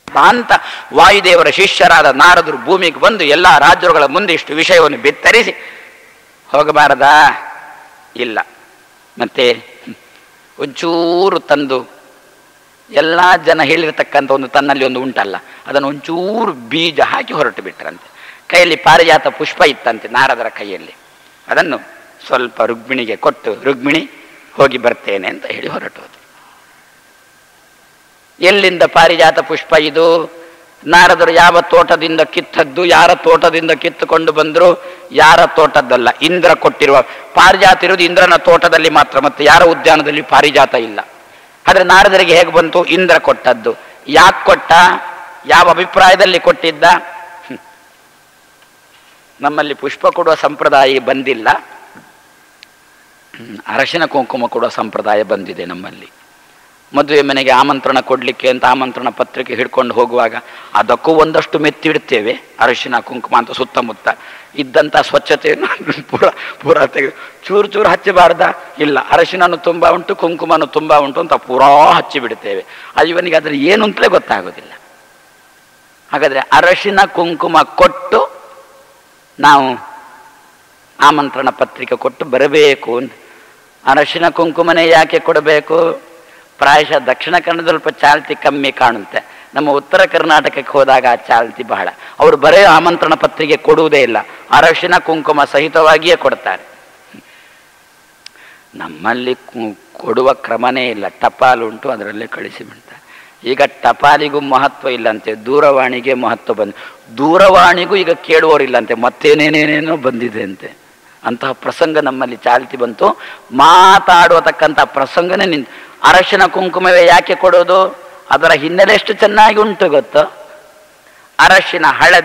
ಅಂತ ವಾಯುದೇವರ ಶಿಷ್ಯರಾದ ನಾರದರು ಭೂಮಿಗೆ ಬಂದು ಎಲ್ಲ ರಾಜ್ಯಗಳ ಮುಂದೆ ಇಷ್ಟು ವಿಷಯವನ್ನು ಬಿತ್ತರಿಸಿ ಹೋಗಬಾರದಾ? ಇಲ್ಲ. ಮತ್ತೆ ಒಂಚೂರು ತಂದು ಎಲ್ಲ ಜನ ಹೇಳಿರ್ತಕ್ಕಂಥ ಒಂದು ತನ್ನಲ್ಲಿ ಒಂದು ಉಂಟಲ್ಲ, ಅದನ್ನು ಒಂಚೂರು ಬೀಜ ಹಾಕಿ ಹೊರಟು ಬಿಟ್ರಂತೆ. ಕೈಯಲ್ಲಿ ಪಾರಿಜಾತ ಪುಷ್ಪ ಇತ್ತಂತೆ ನಾರದರ ಕೈಯಲ್ಲಿ. ಅದನ್ನು ಸ್ವಲ್ಪ ರುಕ್ಮಿಣಿಗೆ ಕೊಟ್ಟು, ರುಕ್ಮಿಣಿ ಹೋಗಿ ಬರ್ತೇನೆ ಅಂತ ಹೇಳಿ ಹೊರಟೋದು. ಎಲ್ಲಿಂದ ಪಾರಿಜಾತ ಪುಷ್ಪ ಇದು? ನಾರದರು ಯಾವ ತೋಟದಿಂದ ಕಿತ್ತದ್ದು, ಯಾರ ತೋಟದಿಂದ ಕಿತ್ತುಕೊಂಡು ಬಂದ್ರು? ಯಾರ ತೋಟದ್ದಲ್ಲ, ಇಂದ್ರ ಕೊಟ್ಟಿರುವ ಪಾರಿಜಾತ ಇರುವುದು ಇಂದ್ರನ ತೋಟದಲ್ಲಿ ಮಾತ್ರ, ಮತ್ತೆ ಯಾರ ಉದ್ಯಾನದಲ್ಲಿ ಪಾರಿಜಾತ ಇಲ್ಲ. ಆದ್ರೆ ನಾರದರಿಗೆ ಹೇಗೆ ಬಂತು? ಇಂದ್ರ ಕೊಟ್ಟದ್ದು. ಯಾಕೆ ಕೊಟ್ಟ? ಯಾವ ಅಭಿಪ್ರಾಯದಲ್ಲಿ ಕೊಟ್ಟಿದ್ದ? ನಮ್ಮಲ್ಲಿ ಪುಷ್ಪ ಕೊಡುವ ಸಂಪ್ರದಾಯ ಬಂದಿಲ್ಲ, ಅರಶಿನ ಕುಂಕುಮ ಕೊಡುವ ಸಂಪ್ರದಾಯ ಬಂದಿದೆ ನಮ್ಮಲ್ಲಿ. ಮದುವೆ ಮನೆಗೆ ಆಮಂತ್ರಣ ಕೊಡಲಿಕ್ಕೆ ಅಂತ ಆಮಂತ್ರಣ ಪತ್ರಿಕೆ ಹಿಡ್ಕೊಂಡು ಹೋಗುವಾಗ ಅದಕ್ಕೂ ಒಂದಷ್ಟು ಮೆತ್ತಿಡ್ತೇವೆ, ಅರಶಿನ ಕುಂಕುಮ ಅಂತ ಸುತ್ತಮುತ್ತ ಇದ್ದಂಥ ಸ್ವಚ್ಛತೆಯನ್ನು ಪೂರಾ ತೆಗೆದು ಚೂರು ಚೂರು ಹಚ್ಚಬಾರ್ದ? ಇಲ್ಲ, ಅರಶಿನೂ ತುಂಬ ಉಂಟು, ಕುಂಕುಮನು ತುಂಬ ಉಂಟು ಅಂತ ಪೂರಾ ಹಚ್ಚಿ ಬಿಡ್ತೇವೆ. ಇವನಿಗೆ ಅದ್ರ ಏನು ಅಂತಲೇ ಗೊತ್ತಾಗೋದಿಲ್ಲ. ಹಾಗಾದರೆ ಅರಶಿನ ಕುಂಕುಮ ಕೊಟ್ಟು ನಾವು ಆಮಂತ್ರಣ ಪತ್ರಿಕೆ ಕೊಟ್ಟು ಬರಬೇಕು. ಅರಶಿನ ಕುಂಕುಮನೇ ಯಾಕೆ ಕೊಡಬೇಕು? ಪ್ರಾಯಶಃ ದಕ್ಷಿಣ ಕನ್ನಡದಲ್ಲಿ ಸ್ವಲ್ಪ ಚಾಲ್ತಿ ಕಮ್ಮಿ ಕಾಣುತ್ತೆ. ನಮ್ಮ ಉತ್ತರ ಕರ್ನಾಟಕಕ್ಕೆ ಹೋದಾಗ ಆ ಚಾಲ್ತಿ ಬಹಳ. ಅವರು ಬರೇ ಆಮಂತ್ರಣ ಪತ್ರಿಕೆ ಕೊಡುವುದೇ ಇಲ್ಲ, ಅರಶಿನ ಕುಂಕುಮ ಸಹಿತವಾಗಿಯೇ ಕೊಡ್ತಾರೆ. ನಮ್ಮಲ್ಲಿ ಕೊಡುವ ಕ್ರಮನೇ ಇಲ್ಲ, ಟಪಾಲು ಉಂಟು, ಅದರಲ್ಲೇ ಕಳಿಸಿಬಿಡ್ತಾರೆ. ಈಗ ಟಪಾಲಿಗೂ ಮಹತ್ವ ಇಲ್ಲಂತೆ, ದೂರವಾಣಿಗೆ ಮಹತ್ವ ಬಂದು, ದೂರವಾಣಿಗೂ ಈಗ ಕೇಳುವವರಿಲ್ಲಂತೆ, ಮತ್ತೇನೇನೇನೇನೋ ಬಂದಿದೆ ಅಂತೆ. ಅಂತಹ ಪ್ರಸಂಗ ನಮ್ಮಲ್ಲಿ ಚಾಲ್ತಿ ಬಂತು. ಮಾತಾಡುವತಕ್ಕಂಥ ಪ್ರಸಂಗನೇ ನಿಂತು. ಅರಶಿನ ಕುಂಕುಮವೇ ಯಾಕೆ ಕೊಡೋದು? ಅದರ ಹಿನ್ನೆಲೆ ಎಷ್ಟು ಚೆನ್ನಾಗಿ ಉಂಟು ಗೊತ್ತೋ? ಅರಶಿನ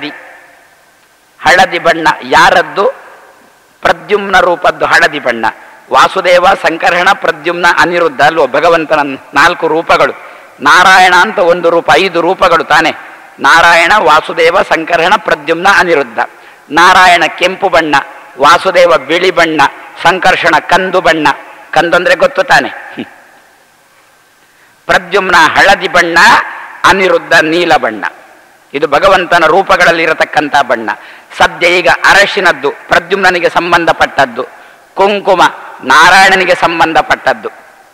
ಹಳದಿ ಬಣ್ಣ ಯಾರದ್ದು? ಪ್ರದ್ಯುಮ್ನ ರೂಪದ್ದು ಹಳದಿ ಬಣ್ಣ. ವಾಸುದೇವ, ಸಂಕರ್ಷಣ, ಪ್ರದ್ಯುಮ್ನ, ಅನಿರುದ್ಧ ಅಲ್ವೋ ಭಗವಂತನ 4 ರೂಪಗಳು. ನಾರಾಯಣ ಅಂತ ಒಂದು ರೂಪ, 5 ರೂಪಗಳು ತಾನೆ. ನಾರಾಯಣ, ವಾಸುದೇವ, ಸಂಕರ್ಷಣ, ಪ್ರದ್ಯುಮ್ನ, ಅನಿರುದ್ಧ. ನಾರಾಯಣ ಕೆಂಪು ಬಣ್ಣ, ವಾಸುದೇವ ಬಿಳಿ ಬಣ್ಣ, ಸಂಕರ್ಷಣ ಕಂದು ಬಣ್ಣ. ಕಂದು ಅಂದ್ರೆ ಗೊತ್ತು ತಾನೆ. ಪ್ರದ್ಯುಮ್ನ ಹಳದಿ ಬಣ್ಣ, ಅನಿರುದ್ಧ ನೀಲ ಬಣ್ಣ. ಇದು ಭಗವಂತನ ರೂಪಗಳಲ್ಲಿ ಇರತಕ್ಕಂಥ ಬಣ್ಣ. ಸದ್ಯ ಈಗ ಅರಶಿನದ್ದು ಪ್ರದ್ಯುಮ್ನನಿಗೆ ಸಂಬಂಧಪಟ್ಟದ್ದು, ಕುಂಕುಮ ನಾರಾಯಣನಿಗೆ ಸಂಬಂಧಪಟ್ಟದ್ದು.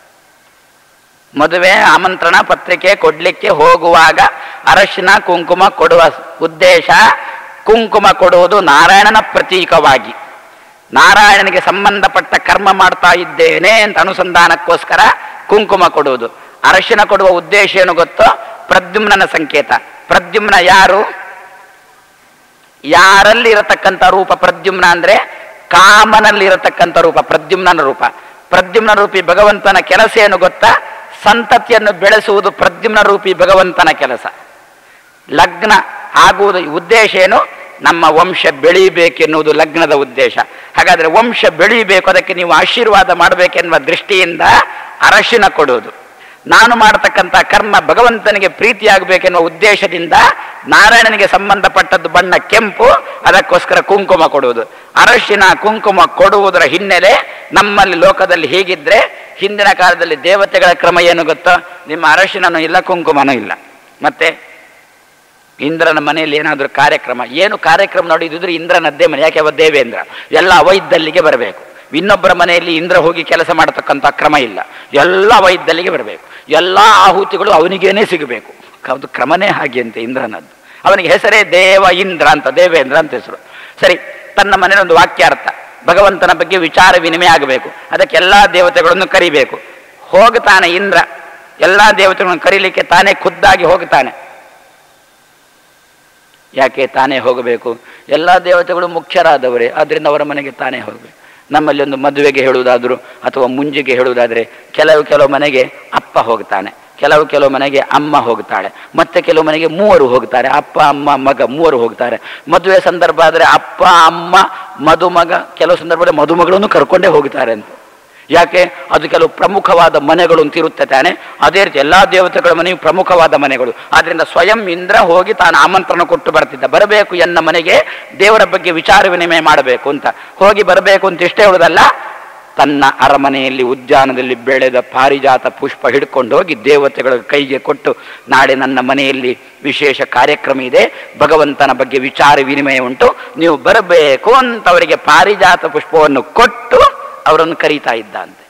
ಮದುವೆ ಆಮಂತ್ರಣ ಪತ್ರಿಕೆ ಕೊಡ್ಲಿಕ್ಕೆ ಹೋಗುವಾಗ ಅರಶಿನ ಕುಂಕುಮ ಕೊಡುವ ಉದ್ದೇಶ, ಕುಂಕುಮ ಕೊಡುವುದು ನಾರಾಯಣನ ಪ್ರತೀಕವಾಗಿ, ನಾರಾಯಣನಿಗೆ ಸಂಬಂಧಪಟ್ಟ ಕರ್ಮ ಮಾಡ್ತಾ ಇದ್ದೇನೆ ಅಂತ ಅನುಸಂಧಾನಕ್ಕೋಸ್ಕರ ಕುಂಕುಮ ಕೊಡುವುದು. ಅರಶಿನ ಕೊಡುವ ಉದ್ದೇಶ ಏನು ಗೊತ್ತೋ? ಪ್ರದ್ಯುಮ್ನನ ಸಂಕೇತ. ಪ್ರದ್ಯುಮ್ನ ಯಾರು? ಯಾರಲ್ಲಿ ಇರತಕ್ಕಂಥ ರೂಪ ಪ್ರದ್ಯುಮ್ನ ಅಂದ್ರೆ ಕಾಮನಲ್ಲಿ ಇರತಕ್ಕಂಥ ರೂಪ ಪ್ರದ್ಯುಮ್ನನ ರೂಪ. ಪ್ರದ್ಯುಮ್ನ ರೂಪಿ ಭಗವಂತನ ಕೆಲಸ ಏನು ಗೊತ್ತಾ? ಸಂತತಿಯನ್ನು ಬೆಳೆಸುವುದು ಪ್ರದ್ಯುಮ್ನ ರೂಪಿ ಭಗವಂತನ ಕೆಲಸ. ಲಗ್ನ ಆಗುವುದು ಉದ್ದೇಶ ಏನು? ನಮ್ಮ ವಂಶ ಬೆಳೀಬೇಕೆನ್ನುವುದು ಲಗ್ನದ ಉದ್ದೇಶ. ಹಾಗಾದ್ರೆ ವಂಶ ಬೆಳೀಬೇಕು, ಅದಕ್ಕೆ ನೀವು ಆಶೀರ್ವಾದ ಮಾಡಬೇಕೆನ್ನುವ ದೃಷ್ಟಿಯಿಂದ ಅರಶಿನ ಕೊಡುವುದು. ನಾನು ಮಾಡತಕ್ಕಂಥ ಕರ್ಮ ಭಗವಂತನಿಗೆ ಪ್ರೀತಿಯಾಗಬೇಕೆನ್ನುವ ಉದ್ದೇಶದಿಂದ ನಾರಾಯಣನಿಗೆ ಸಂಬಂಧಪಟ್ಟದ್ದು ಬಣ್ಣ ಕೆಂಪು, ಅದಕ್ಕೋಸ್ಕರ ಕುಂಕುಮ ಕೊಡುವುದು. ಅರಶಿನ ಕುಂಕುಮ ಕೊಡುವುದರ ಹಿನ್ನೆಲೆ ನಮ್ಮಲ್ಲಿ ಲೋಕದಲ್ಲಿ ಹೀಗಿದ್ರೆ, ಹಿಂದಿನ ಕಾಲದಲ್ಲಿ ದೇವತೆಗಳ ಕ್ರಮ ಏನು ಗೊತ್ತೋ? ನಿಮ್ಮ ಅರಶಿನೂ ಇಲ್ಲ, ಕುಂಕುಮನೂ ಇಲ್ಲ. ಮತ್ತೆ ಇಂದ್ರನ ಮನೆಯಲ್ಲಿ ಏನಾದರೂ ಕಾರ್ಯಕ್ರಮ, ಏನು ಕಾರ್ಯಕ್ರಮ ನೋಡಿದ್ರೆ ಇಂದ್ರನದ್ದೇ ಮನೆ. ಯಾಕೆ? ಅವ ದೇವೇಂದ್ರ, ಎಲ್ಲ ಅವೈದ್ದಲ್ಲಿಗೆ ಬರಬೇಕು. ಇನ್ನೊಬ್ಬರ ಮನೆಯಲ್ಲಿ ಇಂದ್ರ ಹೋಗಿ ಕೆಲಸ ಮಾಡತಕ್ಕಂಥ ಕ್ರಮ ಇಲ್ಲ, ಎಲ್ಲ ಅವೈದ್ದಲ್ಲಿಗೆ ಬರಬೇಕು. ಎಲ್ಲ ಆಹುತಿಗಳು ಅವನಿಗೇನೇ ಸಿಗಬೇಕು. ಅದು ಕ್ರಮನೇ ಹಾಗೆ ಅಂತೆ ಇಂದ್ರನದ್ದು. ಅವನಿಗೆ ಹೆಸರೇ ದೇವ ಇಂದ್ರ ಅಂತ, ದೇವೇಂದ್ರ ಅಂತ ಹೆಸರು. ಸರಿ, ತನ್ನ ಮನೆಯಲ್ಲಿ ಒಂದು ವಾಕ್ಯಾರ್ಥ, ಭಗವಂತನ ಬಗ್ಗೆ ವಿಚಾರ ವಿನಿಮಯ ಆಗಬೇಕು, ಅದಕ್ಕೆ ಎಲ್ಲ ದೇವತೆಗಳನ್ನು ಕರಿಬೇಕು. ಹೋಗ್ತಾನೆ ಇಂದ್ರ, ಎಲ್ಲ ದೇವತೆಗಳನ್ನು ಕರೀಲಿಕ್ಕೆ ತಾನೇ ಖುದ್ದಾಗಿ ಹೋಗ್ತಾನೆ. ಯಾಕೆ ತಾನೇ ಹೋಗಬೇಕು? ಎಲ್ಲ ದೇವತೆಗಳು ಮುಖ್ಯರಾದವರೇ, ಆದ್ದರಿಂದ ಅವರ ಮನೆಗೆ ತಾನೇ ಹೋಗಬೇಕು. ನಮ್ಮಲ್ಲಿ ಒಂದು ಮದುವೆಗೆ ಹೇಳುವುದಾದರೂ ಅಥವಾ ಮುಂಜಿಗೆ ಹೇಳುವುದಾದರೆ ಕೆಲವು ಮನೆಗೆ ಅಪ್ಪ ಹೋಗ್ತಾನೆ, ಕೆಲವು ಮನೆಗೆ ಅಮ್ಮ ಹೋಗ್ತಾಳೆ, ಮತ್ತೆ ಕೆಲವು ಮನೆಗೆ 3 ಹೋಗ್ತಾರೆ, ಅಪ್ಪ ಅಮ್ಮ ಮಗ 3 ಹೋಗ್ತಾರೆ. ಮದುವೆ ಸಂದರ್ಭ ಆದರೆ ಅಪ್ಪ ಅಮ್ಮ ಮದುಮಗ, ಕೆಲವು ಸಂದರ್ಭದಲ್ಲಿ ಮದುಮಗಳನ್ನು ಕರ್ಕೊಂಡೇ ಹೋಗ್ತಾರೆ ಅಂತ. ಯಾಕೆ? ಅದು ಕೆಲವು ಪ್ರಮುಖವಾದ ಮನೆಗಳು ಅಂತ ಇರುತ್ತೆ ತಾನೆ. ಅದೇ ರೀತಿ ಎಲ್ಲ ದೇವತೆಗಳ ಮನೆಯು ಪ್ರಮುಖವಾದ ಮನೆಗಳು. ಆದ್ರಿಂದ ಸ್ವಯಂ ಇಂದ್ರ ಹೋಗಿ ತಾನು ಆಮಂತ್ರಣ ಕೊಟ್ಟು ಬರ್ತಿದ್ದ, ಬರಬೇಕು ಎನ್ನ ಮನೆಗೆ ದೇವರ ಬಗ್ಗೆ ವಿಚಾರ ವಿನಿಮಯ ಮಾಡಬೇಕು ಅಂತ. ಹೋಗಿ ಬರಬೇಕು ಅಂತ ಇಷ್ಟೇ ಹೇಳುವುದಲ್ಲ, ತನ್ನ ಅರಮನೆಯಲ್ಲಿ ಉದ್ಯಾನದಲ್ಲಿ ಬೆಳೆದ ಪಾರಿಜಾತ ಪುಷ್ಪ ಹಿಡ್ಕೊಂಡು ಹೋಗಿ ದೇವತೆಗಳ ಕೈಗೆ ಕೊಟ್ಟು, ನಾಳೆ ನನ್ನ ಮನೆಯಲ್ಲಿ ವಿಶೇಷ ಕಾರ್ಯಕ್ರಮ ಇದೆ, ಭಗವಂತನ ಬಗ್ಗೆ ವಿಚಾರ ವಿನಿಮಯ ಉಂಟು, ನೀವು ಬರಬೇಕು ಅಂತ ಅವರಿಗೆ ಪಾರಿಜಾತ ಪುಷ್ಪವನ್ನು ಕೊಟ್ಟು ಅವರನ್ನು ಕರೀತಾ ಇದ್ದ ಅಂತೆ.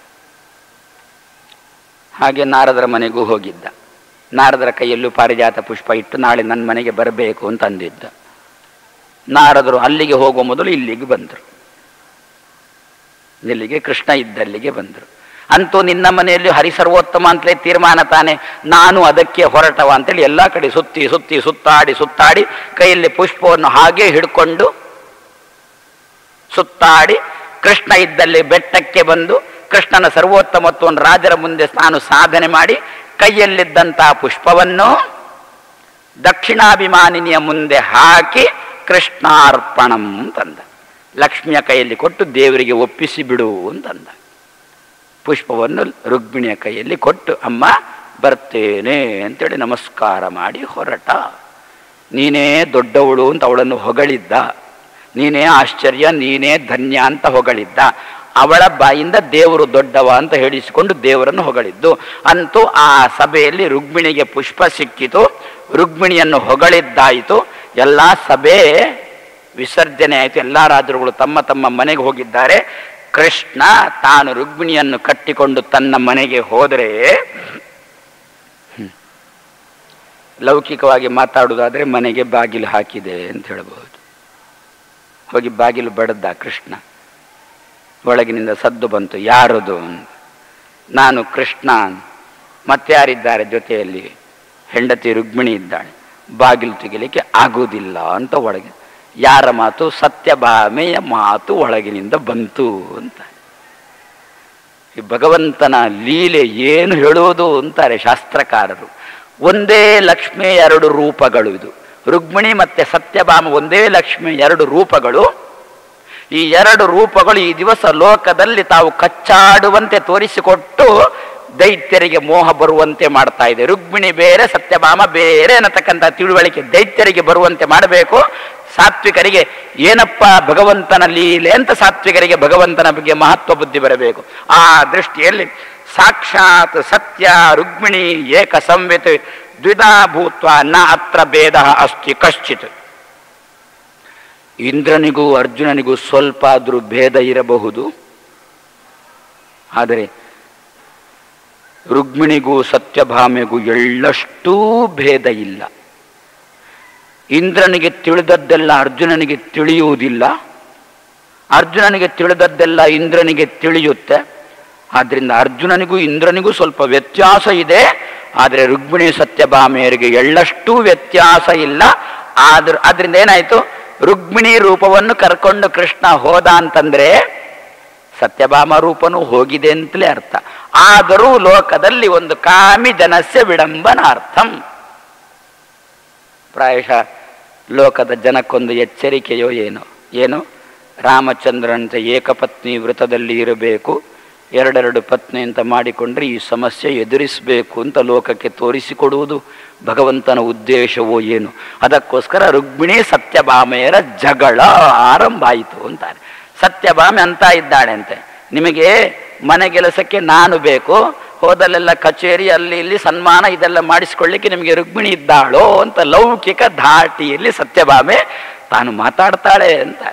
ಹಾಗೆ ನಾರದರ ಮನೆಗೂ ಹೋಗಿದ್ದ. ನಾರದರ ಕೈಯಲ್ಲೂ ಪಾರಿಜಾತ ಪುಷ್ಪ ಇಟ್ಟು ನಾಳೆ ನನ್ನ ಮನೆಗೆ ಬರಬೇಕು ಅಂತ ಅಂದಿದ್ದ. ನಾರದರು ಅಲ್ಲಿಗೆ ಹೋಗುವ ಮೊದಲು ಇಲ್ಲಿಗೆ ಬಂದರು. ಇಲ್ಲಿಗೆ ಕೃಷ್ಣ ಇದ್ದಲ್ಲಿಗೆ ಬಂದರು. ಅಂತೂ ನಿನ್ನ ಮನೆಯಲ್ಲಿ ಹರಿಸರ್ವೋತ್ತಮ ಅಂತಲೇ ತೀರ್ಮಾನ ತಾನೆ, ನಾನು ಅದಕ್ಕೆ ಹೊರಟವ ಅಂತೇಳಿ ಎಲ್ಲ ಕಡೆ ಸುತ್ತಿ ಸುತ್ತಿ ಸುತ್ತಾಡಿ ಕೈಯಲ್ಲಿ ಪುಷ್ಪವನ್ನು ಹಾಗೆ ಹಿಡ್ಕೊಂಡು ಸುತ್ತಾಡಿ ಕೃಷ್ಣ ಇದ್ದಲ್ಲಿ ಬೆಟ್ಟಕ್ಕೆ ಬಂದು ಕೃಷ್ಣನ ಸರ್ವೋತ್ತಮತ್ವವನ್ನು ರಾಜರ ಮುಂದೆ ನಾನು ಸಾಧನೆ ಮಾಡಿ ಕೈಯಲ್ಲಿದ್ದಂತಹ ಪುಷ್ಪವನ್ನು ದಕ್ಷಿಣಾಭಿಮಾನಿನಿಯ ಮುಂದೆ ಹಾಕಿ ಕೃಷ್ಣಾರ್ಪಣಂ ಅಂತಂದ. ಲಕ್ಷ್ಮಿಯ ಕೈಯಲ್ಲಿ ಕೊಟ್ಟು ದೇವರಿಗೆ ಒಪ್ಪಿಸಿ ಬಿಡು ಅಂತಂದ. ಪುಷ್ಪವನ್ನು ರುಕ್ಮಿಣಿಯ ಕೈಯಲ್ಲಿ ಕೊಟ್ಟು, ಅಮ್ಮ ಬರ್ತೇನೆ ಅಂತೇಳಿ ನಮಸ್ಕಾರ ಮಾಡಿ ಹೊರಟ. ನೀನೇ ದೊಡ್ಡವಳು ಅಂತ ಅವಳನ್ನು ಹೊಗಳಿದ್ದ, ನೀನೇ ಆಶ್ಚರ್ಯ, ನೀನೇ ಧನ್ಯ ಅಂತ ಹೊಗಳಿದ್ದ. ಅವಳ ಬಾಯಿಂದ ದೇವರು ದೊಡ್ಡವ ಅಂತ ಹೇಳಿಸಿಕೊಂಡು ದೇವರನ್ನು ಹೊಗಳಿದ್ದು. ಅಂತೂ ಆ ಸಭೆಯಲ್ಲಿ ರುಕ್ಮಿಣಿಗೆ ಪುಷ್ಪ ಸಿಕ್ಕಿತು, ರುಕ್ಮಿಣಿಯನ್ನು ಹೊಗಳಿದ್ದಾಯಿತು. ಎಲ್ಲ ಸಭೆ ವಿಸರ್ಜನೆ ಆಯಿತು. ಎಲ್ಲ ರಾಜರುಗಳು ತಮ್ಮ ತಮ್ಮ ಮನೆಗೆ ಹೋಗಿದ್ದಾರೆ. ಕೃಷ್ಣ ತಾನು ರುಕ್ಮಿಣಿಯನ್ನು ಕಟ್ಟಿಕೊಂಡು ತನ್ನ ಮನೆಗೆ ಹೋದರೆ, ಲೌಕಿಕವಾಗಿ ಮಾತಾಡುವುದಾದರೆ ಮನೆಗೆ ಬಾಗಿಲು ಹಾಕಿದೆ ಅಂತ ಹೇಳಬಹುದು. ಹೋಗಿ ಬಾಗಿಲು ಬಡದ್ದ ಕೃಷ್ಣ. ಒಳಗಿನಿಂದ ಸದ್ದು ಬಂತು, ಯಾರದು? ನಾನು ಕೃಷ್ಣ, ಮತ್ತಾರಿದ್ದಾರೆ ಜೊತೆಯಲ್ಲಿ? ಹೆಂಡತಿ ರುಕ್ಮಿಣಿ ಇದ್ದಾಳೆ, ಬಾಗಿಲು ತೆಗಿಲಿಕ್ಕೆ ಆಗುವುದಿಲ್ಲ ಅಂತ ಒಳಗೆ. ಯಾರ ಮಾತು? ಸತ್ಯಭಾಮೆಯ ಮಾತು ಒಳಗಿನಿಂದ ಬಂತು ಅಂತ. ಈ ಭಗವಂತನ ಲೀಲೆ ಏನು ಹೇಳುವುದು ಅಂತಾರೆ ಶಾಸ್ತ್ರಕಾರರು. ಒಂದೇ ಲಕ್ಷ್ಮಿ ಎರಡು ರೂಪಗಳು. ಇದು ರುಕ್ಮಿಣಿ ಮತ್ತೆ ಸತ್ಯಭಾಮ ಒಂದೇ ಲಕ್ಷ್ಮಿ ಎರಡು ರೂಪಗಳು. ಈ ಎರಡು ರೂಪಗಳು ಈ ದಿವಸ ಲೋಕದಲ್ಲಿ ತಾವು ಕಚ್ಚಾಡುವಂತೆ ತೋರಿಸಿಕೊಟ್ಟು ದೈತ್ಯರಿಗೆ ಮೋಹ ಬರುವಂತೆ ಮಾಡ್ತಾ ಇದೆ. ರುಕ್ಮಿಣಿ ಬೇರೆ, ಸತ್ಯಭಾಮ ಬೇರೆ ಅನ್ನತಕ್ಕಂಥ ತಿಳುವಳಿಕೆ ದೈತ್ಯರಿಗೆ ಬರುವಂತೆ ಮಾಡಬೇಕು. ಸಾತ್ವಿಕರಿಗೆ ಏನಪ್ಪ ಭಗವಂತನ ಲೀಲೆ ಅಂತ ಸಾತ್ವಿಕರಿಗೆ ಭಗವಂತನ ಬಗ್ಗೆ ಮಹತ್ವ ಬುದ್ಧಿ ಬರಬೇಕು. ಆ ದೃಷ್ಟಿಯಲ್ಲಿ ಸಾಕ್ಷಾತ್ ಸತ್ಯ ರುಕ್ಮಿಣಿ ಏಕ ಸಂವಿತ್ ದ್ವಿಧಾ ಭೂತ್ವ ನ ಅತ್ರ ಭೇದ ಅಸ್ತಿ ಕಶ್ಚಿತ್. ಇಂದ್ರನಿಗೂ ಅರ್ಜುನನಿಗೂ ಸ್ವಲ್ಪ ಆದರೂ ಭೇದ ಇರಬಹುದು, ಆದರೆ ರುಕ್ಮಿಣಿಗೂ ಸತ್ಯಭಾಮೆಗೂ ಎಳ್ಳಷ್ಟೂ ಭೇದ ಇಲ್ಲ. ಇಂದ್ರನಿಗೆ ತಿಳಿದದ್ದೆಲ್ಲ ಅರ್ಜುನನಿಗೆ ತಿಳಿಯುವುದಿಲ್ಲ, ಅರ್ಜುನನಿಗೆ ತಿಳಿದದ್ದೆಲ್ಲ ಇಂದ್ರನಿಗೆ ತಿಳಿಯುತ್ತೆ. ಆದ್ದರಿಂದ ಅರ್ಜುನನಿಗೂ ಇಂದ್ರನಿಗೂ ಸ್ವಲ್ಪ ವ್ಯತ್ಯಾಸ ಇದೆ, ಆದರೆ ರುಕ್ಮಿಣಿ ಸತ್ಯಭಾಮೆಯರಿಗೆ ಎಳ್ಳಷ್ಟೂ ವ್ಯತ್ಯಾಸ ಇಲ್ಲ. ಆದ್ರಿಂದ ಏನಾಯ್ತು? ರುಕ್ಮಿಣಿ ರೂಪವನ್ನು ಕರ್ಕೊಂಡು ಕೃಷ್ಣ ಹೋದ ಅಂತಂದ್ರೆ ಸತ್ಯಭಾಮ ರೂಪನೂ ಹೋಗಿದೆ ಅಂತಲೇ ಅರ್ಥ. ಆದರೂ ಲೋಕದಲ್ಲಿ ಒಂದು ಕಾಮಿ ಜನಸ್ಯ ವಿಡಂಬನಾರ್ಥಂ. ಪ್ರಾಯಶಃ ಲೋಕದ ಜನಕ್ಕೊಂದು ಎಚ್ಚರಿಕೆಯೋ ಏನು ರಾಮಚಂದ್ರನಂತೆ ಏಕಪತ್ನಿ ವೃತದಲ್ಲಿ ಇರಬೇಕು, ಎರಡೆರಡು ಪತ್ನಿ ಅಂತ ಮಾಡಿಕೊಂಡ್ರೆ ಈ ಸಮಸ್ಯೆ ಎದುರಿಸಬೇಕು ಅಂತ ಲೋಕಕ್ಕೆ ತೋರಿಸಿಕೊಡುವುದು ಭಗವಂತನ ಉದ್ದೇಶವೋ ಏನು. ಅದಕ್ಕೋಸ್ಕರ ರುಕ್ಮಿಣಿ ಸತ್ಯಭಾಮೆಯರ ಜಗಳ ಆರಂಭ ಆಯಿತು ಅಂತಾರೆ. ಸತ್ಯಭಾಮೆ ಅಂತ ಇದ್ದಾಳೆ ಅಂತೆ, ನಿಮಗೆ ಮನೆ ಕೆಲಸಕ್ಕೆ ನಾನು ಬೇಕು, ಹೋದಲ್ಲೆಲ್ಲ ಕಚೇರಿ ಅಲ್ಲಿ ಇಲ್ಲಿ ಸನ್ಮಾನ ಇದೆಲ್ಲ ಮಾಡಿಸ್ಕೊಳ್ಳಿಕ್ಕೆ ನಿಮಗೆ ರುಕ್ಮಿಣಿ ಇದ್ದಾಳೋ ಅಂತ ಲೌಕಿಕ ಧಾಟಿಯಲ್ಲಿ ಸತ್ಯಭಾಮೆ ತಾನು ಮಾತಾಡ್ತಾಳೆ ಅಂತಾರೆ.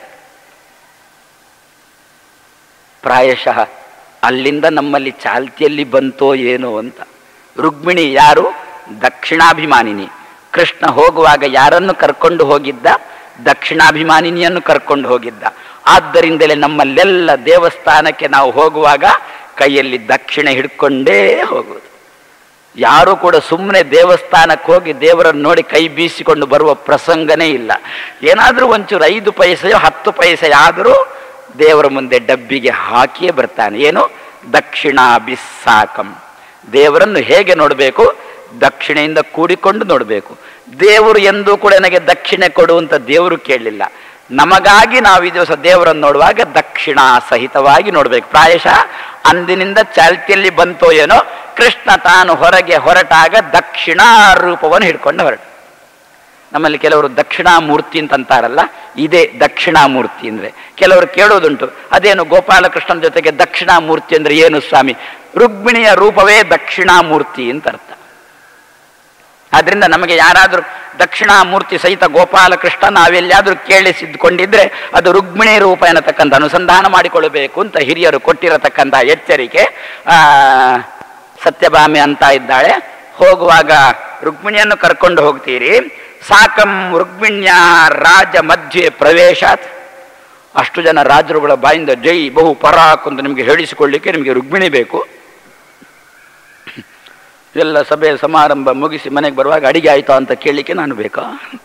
ಪ್ರಾಯಶಃ ಅಲ್ಲಿಂದ ನಮ್ಮಲ್ಲಿ ಚಾಲ್ತಿಯಲ್ಲಿ ಬಂತೋ ಏನೋ ಅಂತ. ರುಕ್ಮಿಣಿ ಯಾರು? ದಕ್ಷಿಣಾಭಿಮಾನಿನಿ. ಕೃಷ್ಣ ಹೋಗುವಾಗ ಯಾರನ್ನು ಕರ್ಕೊಂಡು ಹೋಗಿದ್ದ? ದಕ್ಷಿಣಾಭಿಮಾನಿನಿಯನ್ನು ಕರ್ಕೊಂಡು ಹೋಗಿದ್ದ. ಆದ್ದರಿಂದಲೇ ನಮ್ಮಲ್ಲೆಲ್ಲ ದೇವಸ್ಥಾನಕ್ಕೆ ನಾವು ಹೋಗುವಾಗ ಕೈಯಲ್ಲಿ ದಕ್ಷಿಣೆ ಹಿಡ್ಕೊಂಡೇ ಹೋಗುವುದು. ಯಾರೂ ಕೂಡ ಸುಮ್ಮನೆ ದೇವಸ್ಥಾನಕ್ಕೆ ಹೋಗಿ ದೇವರನ್ನು ನೋಡಿ ಕೈ ಬೀಸಿಕೊಂಡು ಬರುವ ಪ್ರಸಂಗನೇ ಇಲ್ಲ. ಏನಾದರೂ ಒಂಚೂರು 5 ಪೈಸೆಯೋ 10 ಪೈಸೆಯಾದರೂ ದೇವರ ಮುಂದೆ ಡಬ್ಬಿಗೆ ಹಾಕಿಯೇ ಬರ್ತಾನೆ. ಏನು? ದಕ್ಷಿಣಾಭಿಸ್ಸಾಕಂ. ದೇವರನ್ನು ಹೇಗೆ ನೋಡಬೇಕು? ದಕ್ಷಿಣೆಯಿಂದ ಕೂಡಿಕೊಂಡು ನೋಡಬೇಕು. ದೇವರು ಎಂದೂ ಕೂಡ ನನಗೆ ದಕ್ಷಿಣೆ ಕೊಡುವಂತ ದೇವರು ಕೇಳಲಿಲ್ಲ. ನಮಗಾಗಿ ನಾವು ಈ ದಿವಸ ದೇವರನ್ನು ನೋಡುವಾಗ ದಕ್ಷಿಣ ಸಹಿತವಾಗಿ ನೋಡಬೇಕು. ಪ್ರಾಯಶಃ ಅಂದಿನಿಂದ ಚಾಲ್ತಿಯಲ್ಲಿ ಬಂತೋ ಏನೋ, ಕೃಷ್ಣ ತಾನು ಹೊರಗೆ ಹೊರಟಾಗ ದಕ್ಷಿಣ ರೂಪವನ್ನು ಹಿಡ್ಕೊಂಡು ಹೊರಟ. ನಮ್ಮಲ್ಲಿ ಕೆಲವರು ದಕ್ಷಿಣಾಮೂರ್ತಿ ಅಂತ ಅಂತಾರಲ್ಲ, ಇದೇ ದಕ್ಷಿಣಾಮೂರ್ತಿ ಅಂದರೆ. ಕೆಲವರು ಕೇಳೋದುಂಟು, ಅದೇನು ಗೋಪಾಲಕೃಷ್ಣನ ಜೊತೆಗೆ ದಕ್ಷಿಣಾಮೂರ್ತಿ ಅಂದರೆ ಏನು ಸ್ವಾಮಿ? ರುಕ್ಮಿಣಿಯ ರೂಪವೇ ದಕ್ಷಿಣಾಮೂರ್ತಿ ಅಂತ ಅರ್ಥ. ಆದ್ರಿಂದ ನಮಗೆ ಯಾರಾದರೂ ದಕ್ಷಿಣಾಮೂರ್ತಿ ಸಹಿತ ಗೋಪಾಲಕೃಷ್ಣ ನಾವೆಲ್ಲಾದರೂ ಕೇಳಿಸಿದ್ಕೊಂಡಿದ್ರೆ ಅದು ರುಕ್ಮಿಣಿ ರೂಪ ಎನ್ನತಕ್ಕಂಥ ಅನುಸಂಧಾನ ಮಾಡಿಕೊಳ್ಳಬೇಕು ಅಂತ ಹಿರಿಯರು ಕೊಟ್ಟಿರತಕ್ಕಂಥ ಎಚ್ಚರಿಕೆ. ಸತ್ಯಭಾಮೆ ಅಂತ ಇದ್ದಾಳೆ, ಹೋಗುವಾಗ ರುಕ್ಮಿಣಿಯನ್ನು ಕರ್ಕೊಂಡು ಹೋಗ್ತೀರಿ. ಸಾಕಂ ರುಕ್ಮಿಣ್ಯ ರಾಜ ಮಧ್ಯೆ ಪ್ರವೇಶಾತ್. ಅಷ್ಟು ಜನ ರಾಜರುಗಳ ಬಾಯಿಂದ ಜೈ ಬಹು ಪರಾಕ್ ಅಂತ ನಿಮಗೆ ಹೇಳಿಸಿಕೊಳ್ಳಿಕ್ಕೆ ನಿಮಗೆ ರುಕ್ಮಿಣಿ ಬೇಕು. ಎಲ್ಲ ಸಭೆ ಸಮಾರಂಭ ಮುಗಿಸಿ ಮನೆಗೆ ಬರುವಾಗ ಅಡಿಗೆ ಆಯ್ತಾ ಅಂತ ಕೇಳಲಿಕ್ಕೆ ನಾನು ಬೇಕಾ?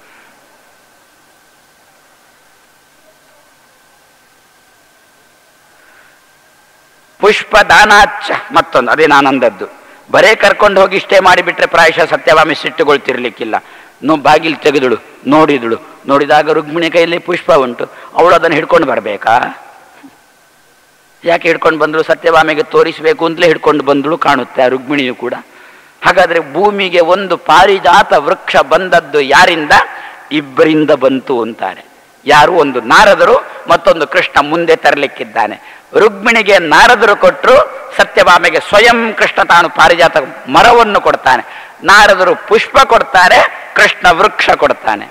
ಪುಷ್ಪದಾನಾಚ ಮತ್ತೊಂದು, ಅದೇ ನಾನಂದದ್ದು. ಬರೇ ಕರ್ಕೊಂಡು ಹೋಗಿ ಇಷ್ಟೇ ಮಾಡಿಬಿಟ್ರೆ ಪ್ರಾಯಶಃ ಸತ್ಯಭಾಮೆ ಸಿಟ್ಟುಗೊಳ್ತಿರ್ಲಿಕ್ಕಿಲ್ಲ. ಬಾಗಿಲು ತೆಗೆದಳು, ನೋಡಿದಳು. ನೋಡಿದಾಗ ರುಕ್ಮಿಣಿ ಕೈಯಲ್ಲಿ ಪುಷ್ಪ ಉಂಟು, ಅವಳು ಅದನ್ನು ಹಿಡ್ಕೊಂಡು ಬರಬೇಕಾ? ಯಾಕೆ ಹಿಡ್ಕೊಂಡು ಬಂದಳು? ಸತ್ಯಭಾಮೆಗೆ ತೋರಿಸಬೇಕು ಅಂತಲೇ ಹಿಡ್ಕೊಂಡು ಬಂದಳು ಕಾಣುತ್ತೆ ಆ ರುಕ್ಮಿಣಿಯು ಕೂಡ. ಹಾಗಾದ್ರೆ ಭೂಮಿಗೆ ಒಂದು ಪಾರಿಜಾತ ವೃಕ್ಷ ಬಂದದ್ದು ಯಾರಿಂದ? ಇಬ್ಬರಿಂದ ಬಂತು ಅಂತಾರೆ. ಯಾರು? ಒಂದು ನಾರದರು, ಮತ್ತೊಂದು ಕೃಷ್ಣ ಮುಂದೆ ತರಲಿಕ್ಕಿದ್ದಾನೆ. ರುಕ್ಮಿಣಿಗೆ ನಾರದರು ಕೊಟ್ಟರು, ಸತ್ಯಭಾಮೆಗೆ ಸ್ವಯಂ ಕೃಷ್ಣ ತಾನು ಪಾರಿಜಾತ ಮರವನ್ನು ಕೊಡ್ತಾನೆ. ನಾರದರು ಪುಷ್ಪ ಕೊಡ್ತಾರೆ, ಕೃಷ್ಣ ವೃಕ್ಷ ಕೊಡ್ತಾನೆ.